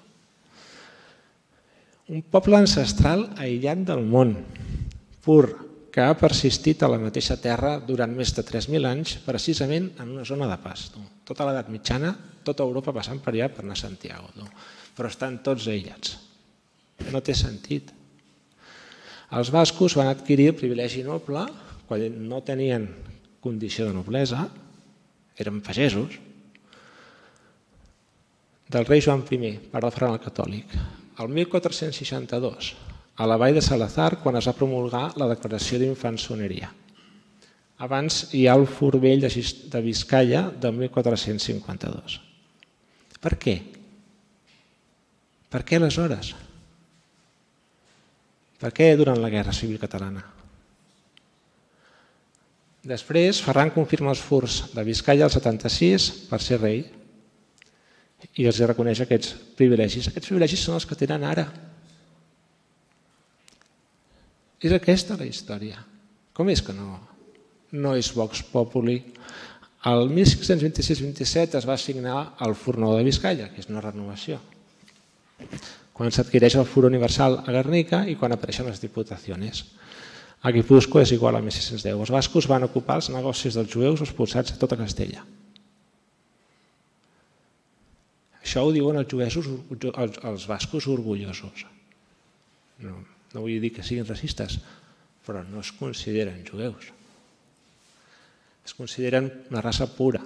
Un poble ancestral aïllat del món, pur, que ha persistit a la mateixa terra durant més de tres mil anys, precisament en una zona de pas. Tota l'edat mitjana, tota Europa passant per allà per anar a Santiago. Però estan tots aïllats. No té sentit. Els bascos van adquirir el privilegi noble quan no tenien condició de noblesa, eren pagesos, del rei Joan primer, per del Ferran el Catòlic. El mil quatre-cents seixanta-dos, a la vall de Salazar, quan es va promulgar la declaració d'infançoneria. Abans hi ha el fur vell de Vizcaya del mil quatre-cents cinquanta-dos. Per què? Per què aleshores? Per què durant la Guerra Civil Catalana? Després, Ferran confirma els furs de Vizcaya al setanta-sis per ser rei i els reconeix aquests privilegis. Aquests privilegis són els que tenen ara. És aquesta la història. Com és que no, no és Vox Populi? El mil cinc-cents vint-i-sis vint-i-set es va signar el Fur nou de Biscaia, que és una renovació. Quan s'adquireix el Fur Universal a Guernica i quan apareixen les diputacions. A Guipúscoa és igual a mil sis-cents deu. Els bascos van ocupar els negocis dels jueus expulsats a tota Castella. Això ho diuen els jueus, els bascos orgullosos. No, no vull dir que siguin racistes, però no es consideren jueus. Es consideren una raça pura.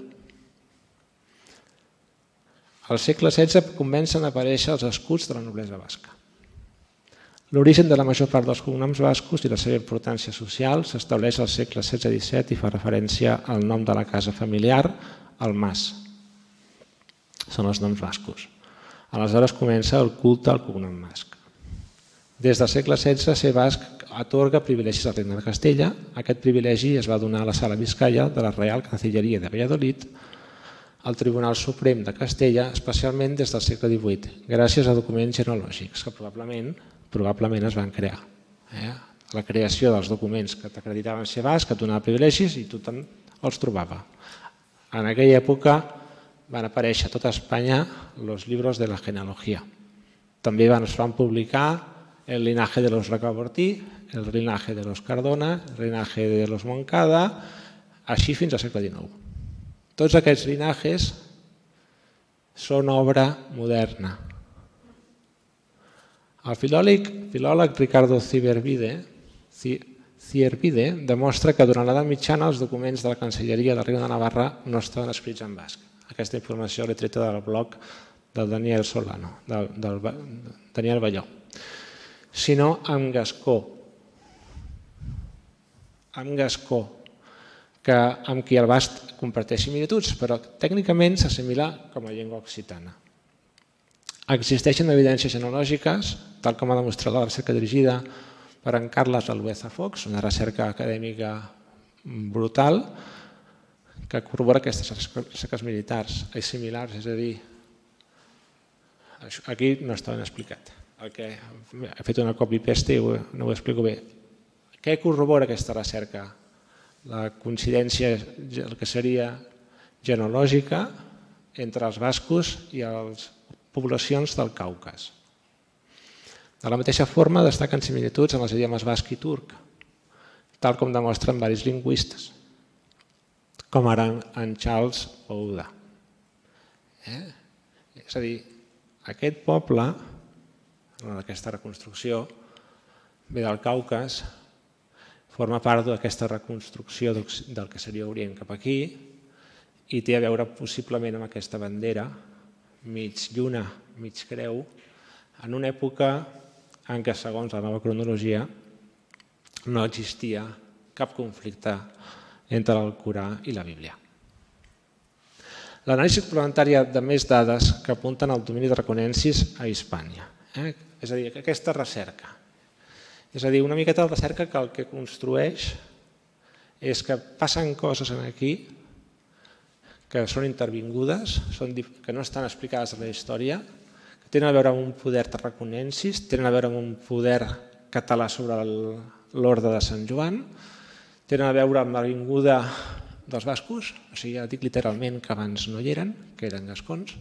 Al segle setze comencen a aparèixer els escuts de la noblesa basca. L'origen de la major part dels cognoms bascos i la seva importància social s'estableix al segle setze disset i fa referència al nom de la casa familiar, el mas. Són els noms bascos. Aleshores comença el culte al cognom basc. Des del segle setze, ser basc atorga privilegis al regne de Castella. Aquest privilegi es va donar a la Sala Biscaia de la Real Cancilleria de Valladolid, al Tribunal Suprem de Castella, especialment des del segle divuit, gràcies a documents genealògics que probablement, probablement es van crear. Eh? La creació dels documents que t'acreditaven ser basc, que et donava privilegis i tothom els trobava. En aquella època van aparèixer a tota Espanya els llibres de la genealogia. També es van publicar el linaje de los Rocabertí, el linaje de los Cardona, el linaje de los Moncada, així fins al segle dinou. Tots aquests linajes són obra moderna. El filòleg, filòleg Ricardo Ciervide, Ciervide demostra que durant l'edat mitjana els documents de la Cancelleria del Regne de Navarra no estaven escrits en basc. Aquesta informació l'he treta del blog del Daniel Solano, del, del Daniel Balló, sinó en gascó. En gascó, que amb qui el basc comparteix similituds, però tècnicament s'assimila com a llengua occitana. Existeixen evidències genealògiques, tal com ha demostrat la recerca dirigida per en Carles Alueza Fox, una recerca acadèmica brutal, que corrobora aquestes recerques militars i similars, és a dir, aquí no està ben explicat. He fet una copy-paste i no ho explico bé. Què corrobora aquesta recerca? La coincidència, el que seria genealògica, entre els bascos i les poblacions del Caucas. De la mateixa forma destaquen similituds en els idiomes basc i turc, tal com demostren varis lingüistes, com ara en Charles Ouda. Eh? És a dir, aquest poble, en aquesta reconstrucció, ve del Caucas, forma part d'aquesta reconstrucció del que seria Orient cap aquí i té a veure possiblement amb aquesta bandera, mig lluna, mig creu, en una època en què, segons la nova cronologia, no existia cap conflicte entre el Corà i la Bíblia. L'anàlisi complementària de més dades que apunten al domini de reconencis a Hispània. Eh? És a dir, aquesta recerca. És a dir, una miqueta de recerca que el que construeix és que passen coses aquí que són intervingudes, que no estan explicades a la història, que tenen a veure amb un poder tarraconensis, tenen a veure amb un poder català sobre l'Orde de Sant Joan, tenen a veure amb la vinguda dels bascos, o sigui, ja dic literalment que abans no hi eren, que eren gascons,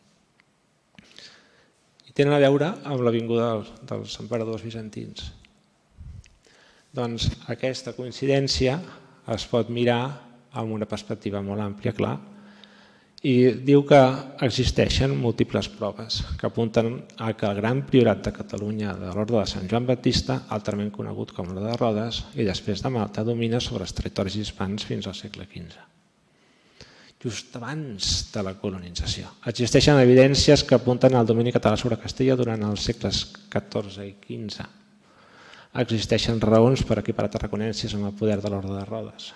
i tenen a veure amb la vinguda dels emperadors bizantins. Doncs aquesta coincidència es pot mirar amb una perspectiva molt àmplia, clar, i diu que existeixen múltiples proves que apunten a que el gran priorat de Catalunya de l'Orde de Sant Joan Baptista, altrament conegut com l'Orde de Rodes, i després de Malta, domina sobre els territoris hispans fins al segle quinze, just abans de la colonització. Existeixen evidències que apunten al domini català sobre Castella durant els segles catorze i quinze. Existeixen raons per equiparar tarraconensis amb el poder de l'Orde de Rodes.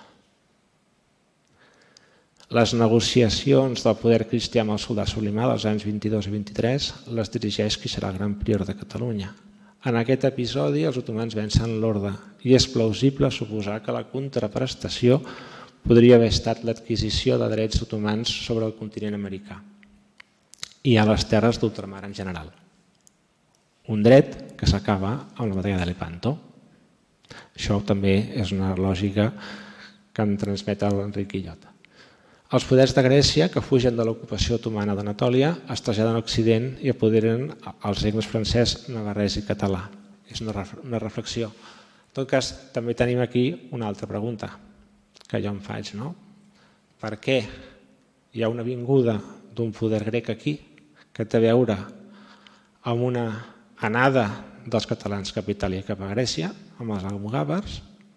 Les negociacions del poder cristià amb el soldat Solimà dels anys vint-i-dos i vint-i-tres les dirigeix qui serà el gran prior de Catalunya. En aquest episodi els otomans vencen l'Orde i és plausible suposar que la contraprestació podria haver estat l'adquisició de drets otomans sobre el continent americà i a les terres d'ultramar en general. Un dret que s'acaba amb la batalla de Lepanto. Això també és una lògica que em transmet l'Enric Guillot. Els poders de Grècia, que fugen de l'ocupació otomana d'Anatòlia, es traslladen a Occident i apoderen els regnes francès, navarrès i català. És una reflexió. En tot cas, també tenim aquí una altra pregunta que jo em faig. Per què hi ha una vinguda d'un poder grec aquí que té a veure amb una anada dels catalans cap a Itàlia i cap a Grècia, amb els almogàvers,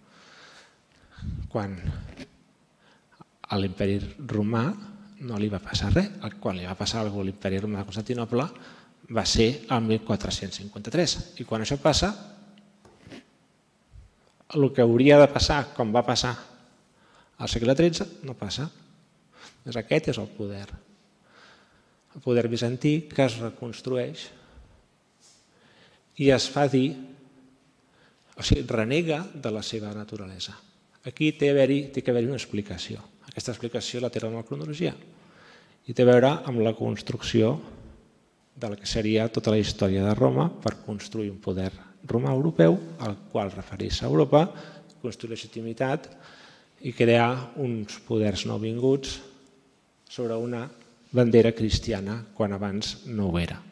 quan a l'imperi romà no li va passar res. Quan li va passar alguna cosa a l'imperi romà de Constantinoble va ser el mil quatre-cents cinquanta-tres. I quan això passa, el que hauria de passar, com va passar al segle tretze, no passa. Aquest és el poder. El poder bizantí que es reconstrueix i es fa dir, o sigui, renega de la seva naturalesa. Aquí té que haver-hi una explicació. Aquesta explicació la té la cronologia i té a veure amb la construcció de la que seria tota la història de Roma per construir un poder romà europeu al qual referir-se a Europa, construir legitimitat i crear uns poders nouvinguts sobre una bandera cristiana quan abans no ho era.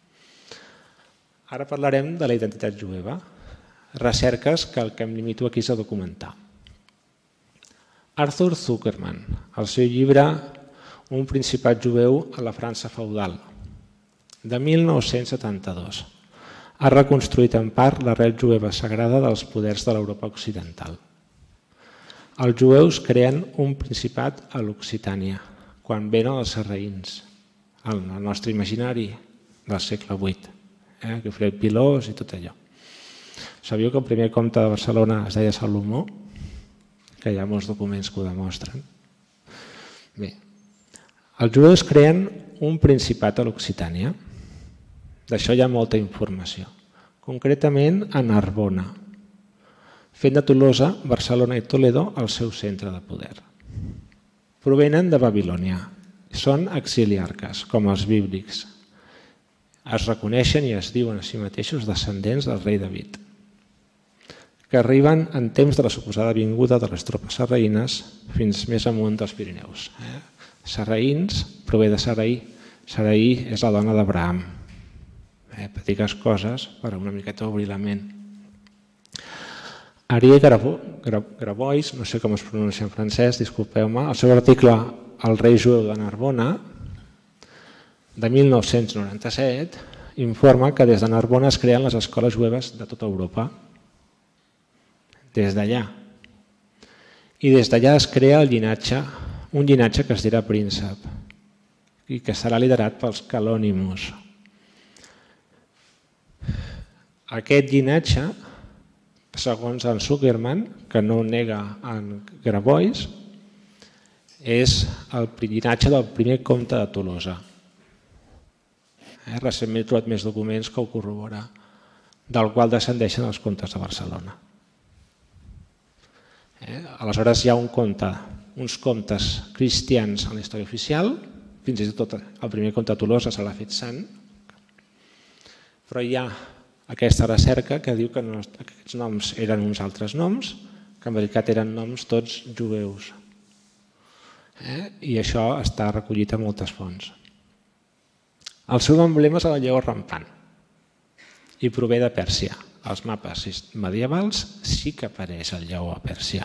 Ara parlarem de la identitat jueva, recerques que el que em limito aquí és a documentar. Arthur Zuckerman, al seu llibre Un principat jueu a la França feudal, de mil nou-cents setanta-dos, ha reconstruït en part l'arrel jueva sagrada dels poders de l'Europa occidental. Els jueus creen un principat a l'Occitània, quan venen els sarraïns, el nostre imaginari del segle vuit, Guifré Pilós i tot allò. Sabíeu que el primer comte de Barcelona es deia Salomó? Que hi ha molts documents que ho demostren. Bé, els jueus creen un principat a l'Occitània. D'això hi ha molta informació. Concretament a Narbona, fent de Tolosa, Barcelona i Toledo el seu centre de poder. Provenen de Babilònia. Són exiliarques, com els bíblics. Es reconeixen i es diuen a si mateixos descendents del rei David, que arriben en temps de la suposada vinguda de les tropes sarraïnes fins més amunt dels Pirineus. Sarraïns prové de Saraí. Saraí és la dona d'Abraham. Petites coses per una miqueta obrir la ment. Arié Grabois, no sé com es pronuncia en francès, disculpeu-me, el seu article El rei jueu de Narbona, de mil nou-cents noranta-set, informa que des de Narbona es creen les escoles jueves de tota Europa. Des d'allà. I des d'allà es crea el llinatge, un llinatge que es dirà príncep i que serà liderat pels Calònimus. Aquest llinatge, segons en Zuckerman, que no nega en Grabois, és el llinatge del primer comte de Tolosa. Recentment he trobat més documents que ho corrobora, del qual descendeixen els comtes de Barcelona. Aleshores hi ha un comte, uns comtes cristians en la història oficial, fins i tot el primer comte de Tolosa se l'ha fet sant, però hi ha aquesta recerca que diu que aquests noms eren uns altres noms, que en veritat eren noms tots jueus. I això està recollit a moltes fonts. El seu emblema és el lleó rampant i prové de Pèrsia. Als mapes medievals sí que apareix el lleó a Pèrsia.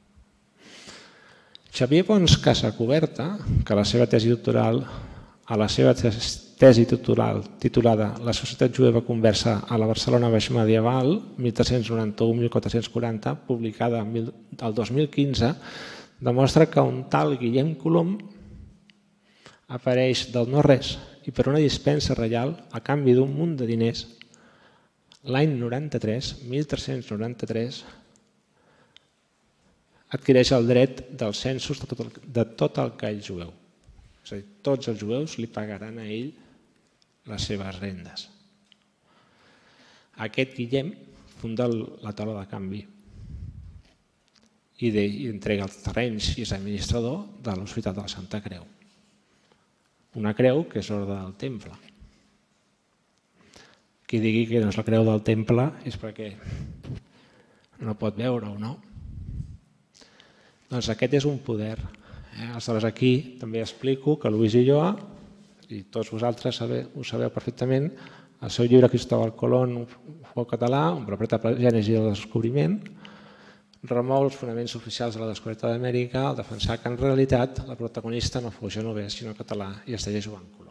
Xavier Pons Casacuberta, que a la seva tesi doctoral, a la seva tesi doctoral titulada La societat jueva conversa a la Barcelona baix medieval, mil tres-cents noranta-u a mil quatre-cents quaranta, publicada el dos mil quinze, demostra que un tal Guillem Colom apareix del no-res i per una dispensa reial, a canvi d'un munt de diners, l'any noranta-tres, mil tres-cents noranta-tres, adquireix el dret dels censos de tot el call jueu. És a dir, tots els jueus li pagaran a ell les seves rendes. Aquest Guillem funda la taula de canvi i entrega els terrenys i és administrador de l'Hospital de la Santa Creu. Una creu que és ordre del temple. Qui digui que no és la creu del temple és perquè no pot veure-ho, no? Doncs aquest és un poder. Aleshores aquí també explico que Luis Ulloa, i tots vosaltres ho sabeu perfectament, el seu llibre Cristóbal Colón, un fou català, un repretat per Gènesi del descobriment, remou els fonaments oficials de la descoberta d'Amèrica al defensar que en realitat la protagonista no fou genovès sinó català i es deia Joan Colom.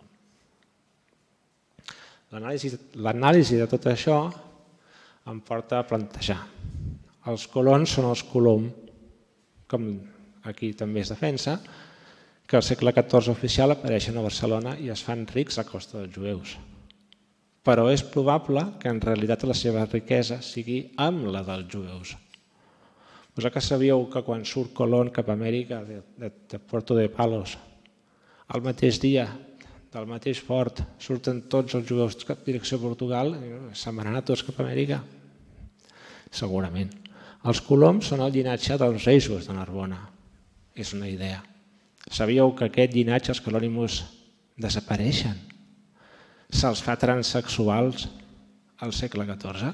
L'anàlisi de tot això em porta a plantejar. Els colons són els Colom, com aquí també es defensa, que al segle catorze oficial apareixen a Barcelona i es fan rics a costa dels jueus. Però és probable que en realitat la seva riquesa sigui amb la dels jueus. Vosaltres sabíeu que quan surt Colón cap a Amèrica de Puerto de Palos, el mateix dia, del mateix port, surten tots els jueus cap a direcció a Portugal i se'n van anar tots cap a Amèrica? Segurament. Els Coloms són el llinatge dels reis de Narbona. És una idea. Sabíeu que aquest llinatge, els Calònimus, desapareixen? Se'ls fa transsexuals al segle catorze?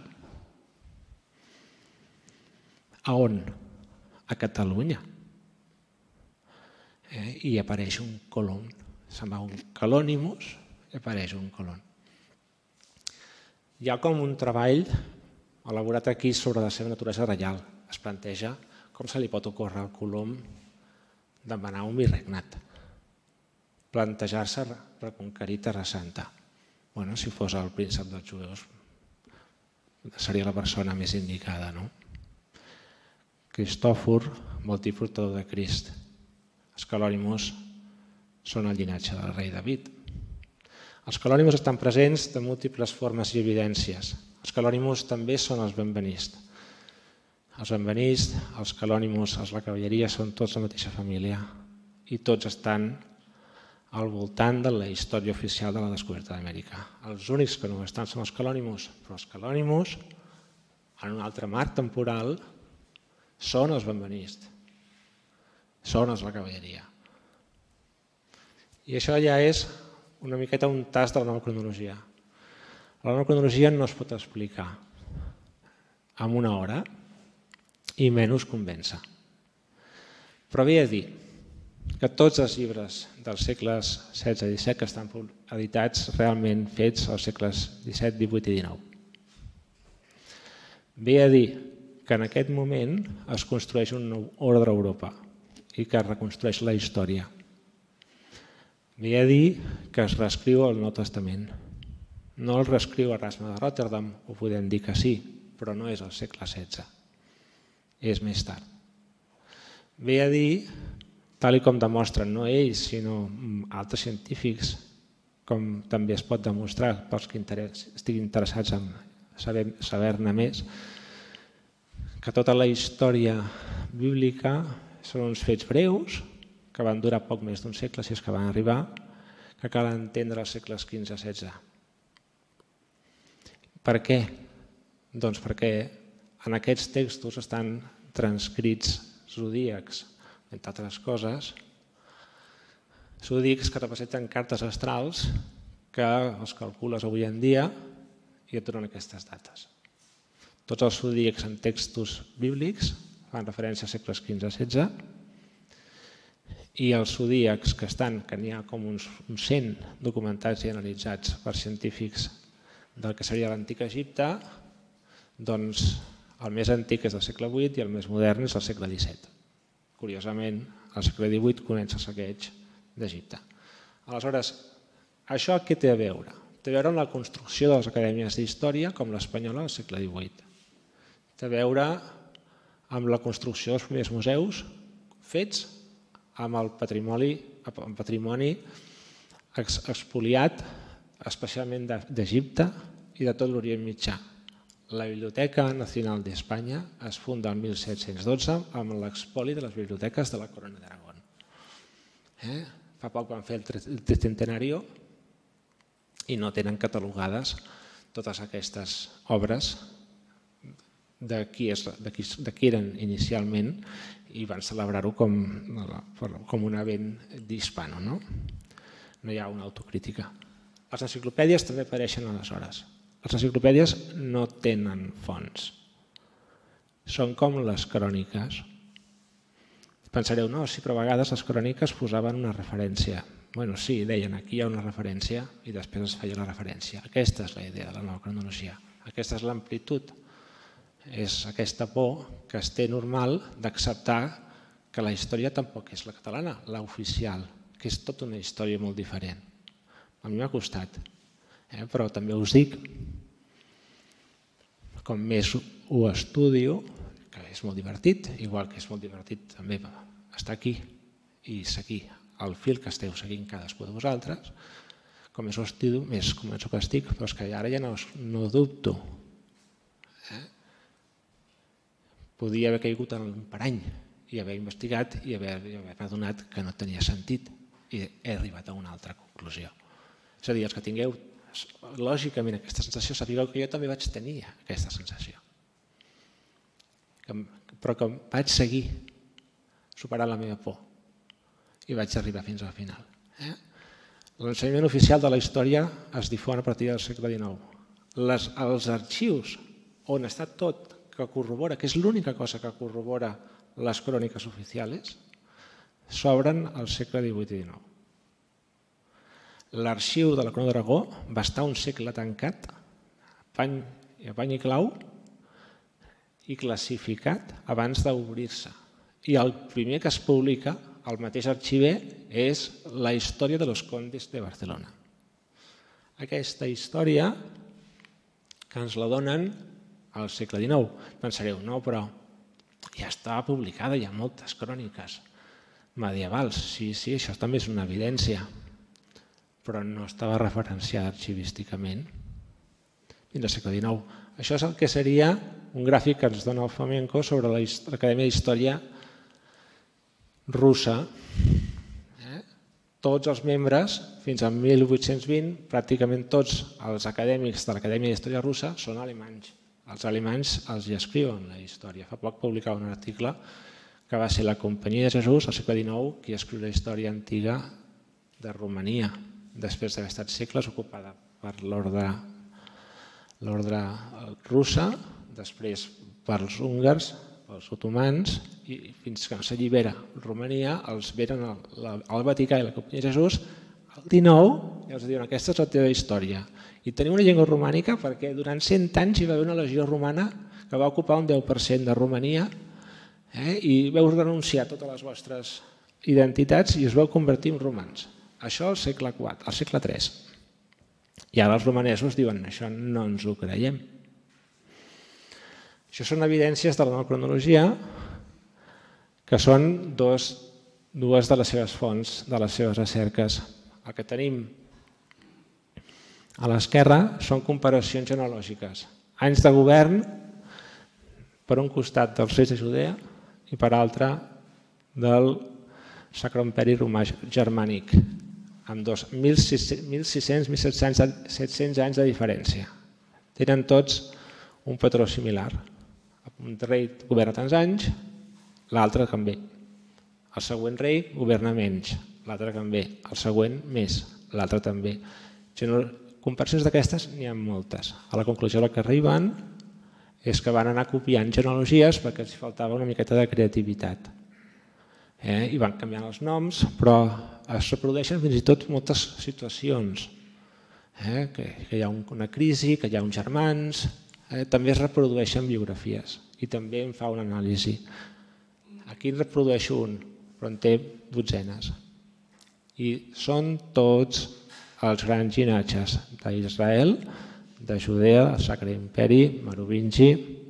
A on? A Catalunya. I apareix un Colom. Se'n va un Calònimus i apareix un Colom. Hi ha com un treball elaborat aquí sobre la seva naturalesa reial. Es planteja com se li pot ocórrer al Colom demanar un virregnat, plantejar-se reconquerir Terra Santa. Bueno, si fos el príncep dels jueus seria la persona més indicada, no? Cristòfor vol dir portador de Crist. Els Calònimus són el llinatge del rei David. Els Calònimus estan presents de múltiples formes i evidències. Els Calònimus també són els Benvenist. Els Benvenist, els Calònimus, els la cavalleria són tots la mateixa família i tots estan al voltant de la història oficial de la descoberta d'Amèrica. Els únics que no estan són els Calònimus, però els Calònimus, en un altre marc temporal, són els Benvenist, són els la cavalleria. I això ja és una miqueta un tast de la nova cronologia. La nova cronologia no es pot explicar en una hora i menys convèncer. Però ve a dir que tots els llibres dels segles setze i disset que estan editats realment fets als segles disset, divuit i dinou. Ve a dir que en aquest moment es construeix un nou ordre a Europa i que es reconstrueix la història. Ve a dir que es reescriu el Nou Testament. No el reescriu Erasme de Rotterdam, ho podem dir que sí, però no és al segle setze. És més tard. Ve a dir, tal com demostren no ells, sinó altres científics, com també es pot demostrar pels que estiguin interessats en saber-ne més, que tota la història bíblica són uns fets breus que van durar poc més d'un segle, si és que van arribar, que cal entendre els segles quinze a setze. Per què? Doncs perquè en aquests textos estan transcrits zodíacs, entre altres coses, zodíacs que representen cartes astrals que els calcules avui en dia i et donen aquestes dates. Tots els zodíacs en textos bíblics fan referència als segles quinze a setze i els zodíacs que estan, que n'hi ha com uns cent documentats i analitzats per científics del que seria l'antic Egipte, doncs el més antic és del segle vuit i el més modern és del segle disset. Curiosament, al segle divuit comença el saqueig d'Egipte. Aleshores, això què té a veure? Té a veure amb la construcció de les acadèmies d'història com l'espanyola al segle divuit. Té a veure amb la construcció dels primers museus fets amb el patrimoni, el patrimoni expoliat, especialment d'Egipte i de tot l'Orient Mitjà. La Biblioteca Nacional d'Espanya es funda el mil set-cents dotze amb l'expoli de les biblioteques de la Corona d'Aragón. Eh? Fa poc van fer el tricentenario i no tenen catalogades totes aquestes obres de qui, és, de qui, de qui eren inicialment i van celebrar-ho com, com un event d'hispano. No? No hi ha una autocrítica. Les enciclopèdies també apareixen aleshores. Les enciclopèdies no tenen fonts. són com les cròniques. Pensareu, no, sí, però a vegades les cròniques posaven una referència. Bueno, sí, deien, aquí hi ha una referència i després es feia la referència. Aquesta és la idea de la nova cronologia. Aquesta és l'amplitud. És aquesta por que es té normal d'acceptar que la història tampoc és la catalana, la oficial, que és tota una història molt diferent. A mi m'ha costat, eh? Però també us dic, com més ho estudio, que és molt divertit, igual que és molt divertit també estar aquí i seguir el fil que esteu seguint cadascú de vosaltres, com més ho estudio, més començo que estic, però és que ara ja no, no dubto. Eh? Podia haver caigut en un parany i haver investigat i haver-me adonat que no tenia sentit i he arribat a una altra conclusió. És a dir, els que tingueu lògicament aquesta sensació, sapigueu que jo també vaig tenir aquesta sensació. Però que vaig seguir superant la meva por i vaig arribar fins al final. Eh? L'ensenyament oficial de la història es difon a partir del segle dinou. Les, els arxius on està tot que corrobora, que és l'única cosa que corrobora les cròniques oficials, s'obren al segle divuit i dinou. L'arxiu de la Corona d'Aragó va estar un segle tancat, pany, a pany i clau, i classificat abans d'obrir-se. I el primer que es publica, el mateix arxiver, és la història de los condes de Barcelona. Aquesta història que ens la donen al segle dinou. Pensareu, no, però ja estava publicada, hi ha moltes cròniques medievals. Sí, sí, això també és una evidència, però no estava referenciada arxivísticament fins al segle dinou. Això és el que seria un gràfic que ens dona el Fomenko sobre l'Acadèmia d'Història russa. Tots els membres, fins al mil vuit-cents vint, pràcticament tots els acadèmics de l'Acadèmia d'Història russa són alemanys. Els alemanys els hi escriuen la història. Fa poc publicava un article que va ser la Companyia de Jesús, al segle dinou, qui escriu la història antiga de Romania, després d'haver estat segles ocupada per l'ordre russa, després pels húngars, pels otomans, i fins que s'allibera Romania, els venen al Vaticà i la Companyia de Jesús, el dinou, i els diuen aquesta és la teva història. I teniu una llengua romànica perquè durant cent anys hi va haver una legió romana que va ocupar un deu per cent de Romania i veu renunciar a totes les vostres identitats i us veu convertir en romans. Això al segle quatre, al segle tres. I ara els romanesos diuen això no ens ho creiem. Això són evidències de la nova cronologia que són dues de les seves fonts, de les seves recerques. El que tenim a l'esquerra són comparacions genealògiques. Anys de govern, per un costat dels reis de Judea i per altre del Sacre Imperi Romà Germànic, amb mil sis-cents a mil set-cents anys de diferència. Tenen tots un patró similar. Un rei governa tants anys, l'altre també. El següent rei governa menys, l'altre també. El següent més, l'altre també. Comparacions d'aquestes n'hi ha moltes. A la conclusió a la que arriben és que van anar copiant genealogies perquè els faltava una miqueta de creativitat. I van canviant els noms, però es reprodueixen fins i tot moltes situacions. Que hi ha una crisi, que hi ha uns germans, també es reprodueixen biografies i també en fa una anàlisi. Aquí en reprodueixo un, però en té dotzenes. I són tots els grans llinatges d'Israel, de Judea, del Sacre Imperi, Merovingi,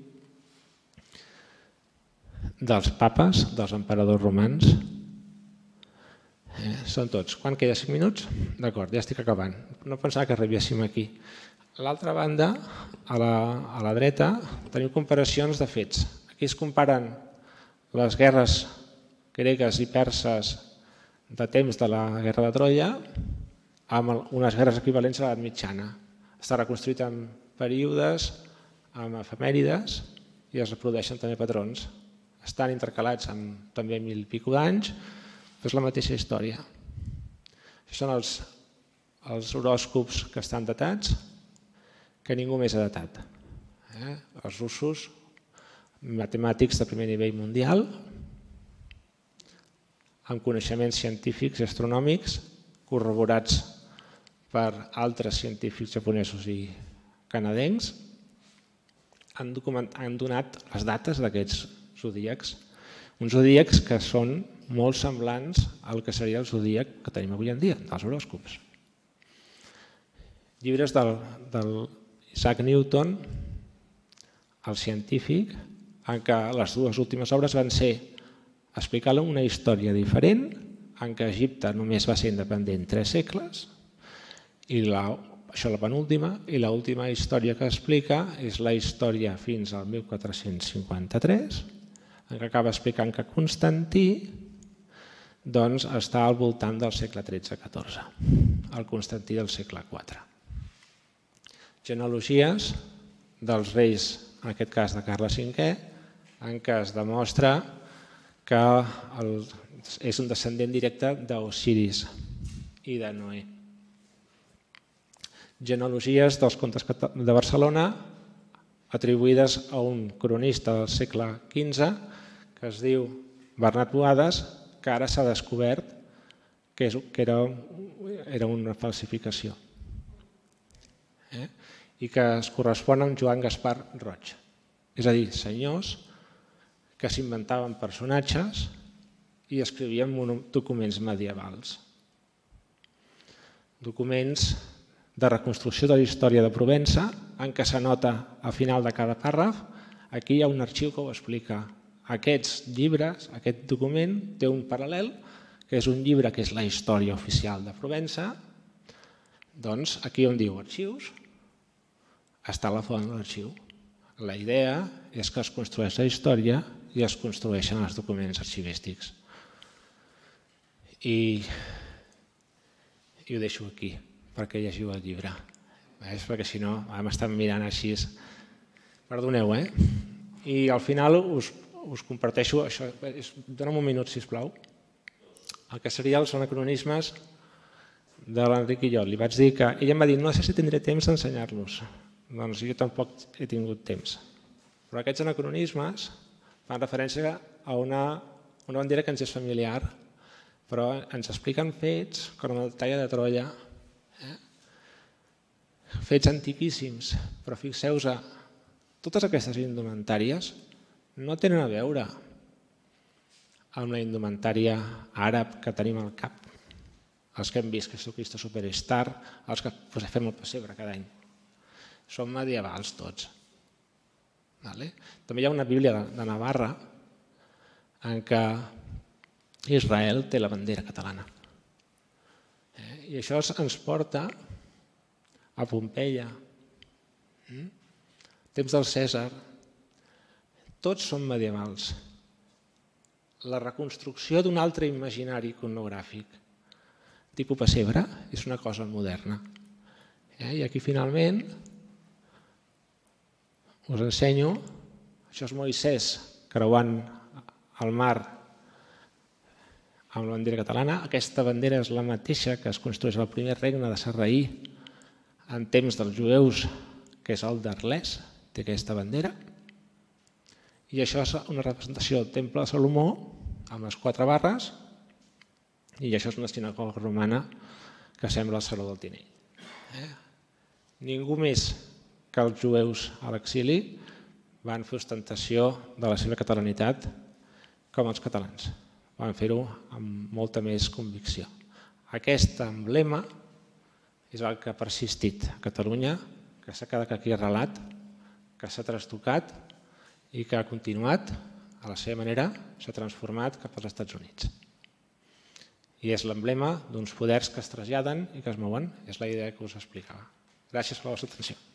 dels papes, dels emperadors romans. Són tots. Quan queda? cinc minuts? D'acord, ja estic acabant. No pensava que arribéssim aquí. A l'altra banda, a la dreta, tenim comparacions de fets. Aquí es comparen les guerres gregues i perses de temps de la guerra de Troia amb unes guerres equivalents a l'edat mitjana. Està reconstruït en períodes, amb efemèrides, i es reprodueixen també patrons. Estan intercalats amb també mil i pico d'anys, però és la mateixa història. Això són els horòscops que estan datats, que ningú més ha datat. Els russos, matemàtics de primer nivell mundial, amb coneixements científics i astronòmics corroborats per altres científics japonesos i canadencs, han, han donat les dates d'aquests zodíacs. Uns zodíacs que són molt semblants al que seria el zodíac que tenim avui en dia, dels horòscops. Llibres del, del Isaac Newton, el científic, en què les dues últimes obres van ser explicar una història diferent, en què Egipte només va ser independent tres segles, i la, això la penúltima, i l'última història que explica és la història fins al mil quatre-cents cinquanta-tres, en què acaba explicant que Constantí doncs, està al voltant del segle tretze catorze, el Constantí del segle quatre. Genealogies dels reis, en aquest cas de Carles cinquè, en què es demostra que el, és un descendent directe d'Osiris i de Noé. Genealogies dels comtes de Barcelona atribuïdes a un cronista del segle quinze que es diu Bernat Boades, que ara s'ha descobert que, és, que era, era una falsificació. Eh? I que es correspon amb Joan Gaspar Roig. És a dir, senyors que s'inventaven personatges i escrivien documents medievals. Documents de reconstrucció de la història de Provença, en què s'anota a final de cada pàrraf, aquí hi ha un arxiu que ho explica. Aquests llibres, aquest document, té un paral·lel, que és un llibre que és la història oficial de Provença. Doncs aquí on diu arxius, està la font de l'arxiu. La idea és que es construeix la història i es construeixen els documents arxivístics. I, i ho deixo aquí, perquè llegiu el llibre. És perquè si no, m'estan mirant així. Perdoneu, eh? I al final us, us comparteixo, això, dona'm un minut, sisplau, el que seria els anacronismes de l'Enric Illot. Li vaig dir que ell em va dir, no sé si tindré temps d'ensenyar-los. Doncs jo tampoc he tingut temps. Però aquests anacronismes fan referència a una, una bandera que ens és familiar, però ens expliquen fets com la batalla de Troia, eh? Fets antiquíssims, però fixeu-vos, totes aquestes indumentàries no tenen a veure amb la indumentària àrab que tenim al cap, els que hem vist Jesucristo Superstar, els que fem el pessebre cada any. Són medievals tots. També hi ha una Bíblia de Navarra en què Israel té la bandera catalana. I això ens porta a Pompeia, temps del Cèsar. Tots són medievals. La reconstrucció d'un altre imaginari iconogràfic, tipus pessebre, és una cosa moderna. I aquí finalment us ensenyo, això és Moisès creuant el mar amb la bandera catalana. Aquesta bandera és la mateixa que es construeix al primer regne de Sarraí en temps dels jueus, que és el d'Arles, té aquesta bandera. I això és una representació del Temple de Salomó amb les quatre barres, i això és una sinagoga romana que sembla el Saló del Tinell. Ningú més que els jueus a l'exili van fer ostentació de la seva catalanitat com els catalans. Van fer-ho amb molta més convicció. Aquest emblema és el que ha persistit a Catalunya, que s'ha quedat aquí arrelat, que s'ha trastocat i que ha continuat, a la seva manera, s'ha transformat cap als Estats Units. I és l'emblema d'uns poders que es traslladen i que es mouen. És la idea que us explicava. Gràcies per la vostra atenció.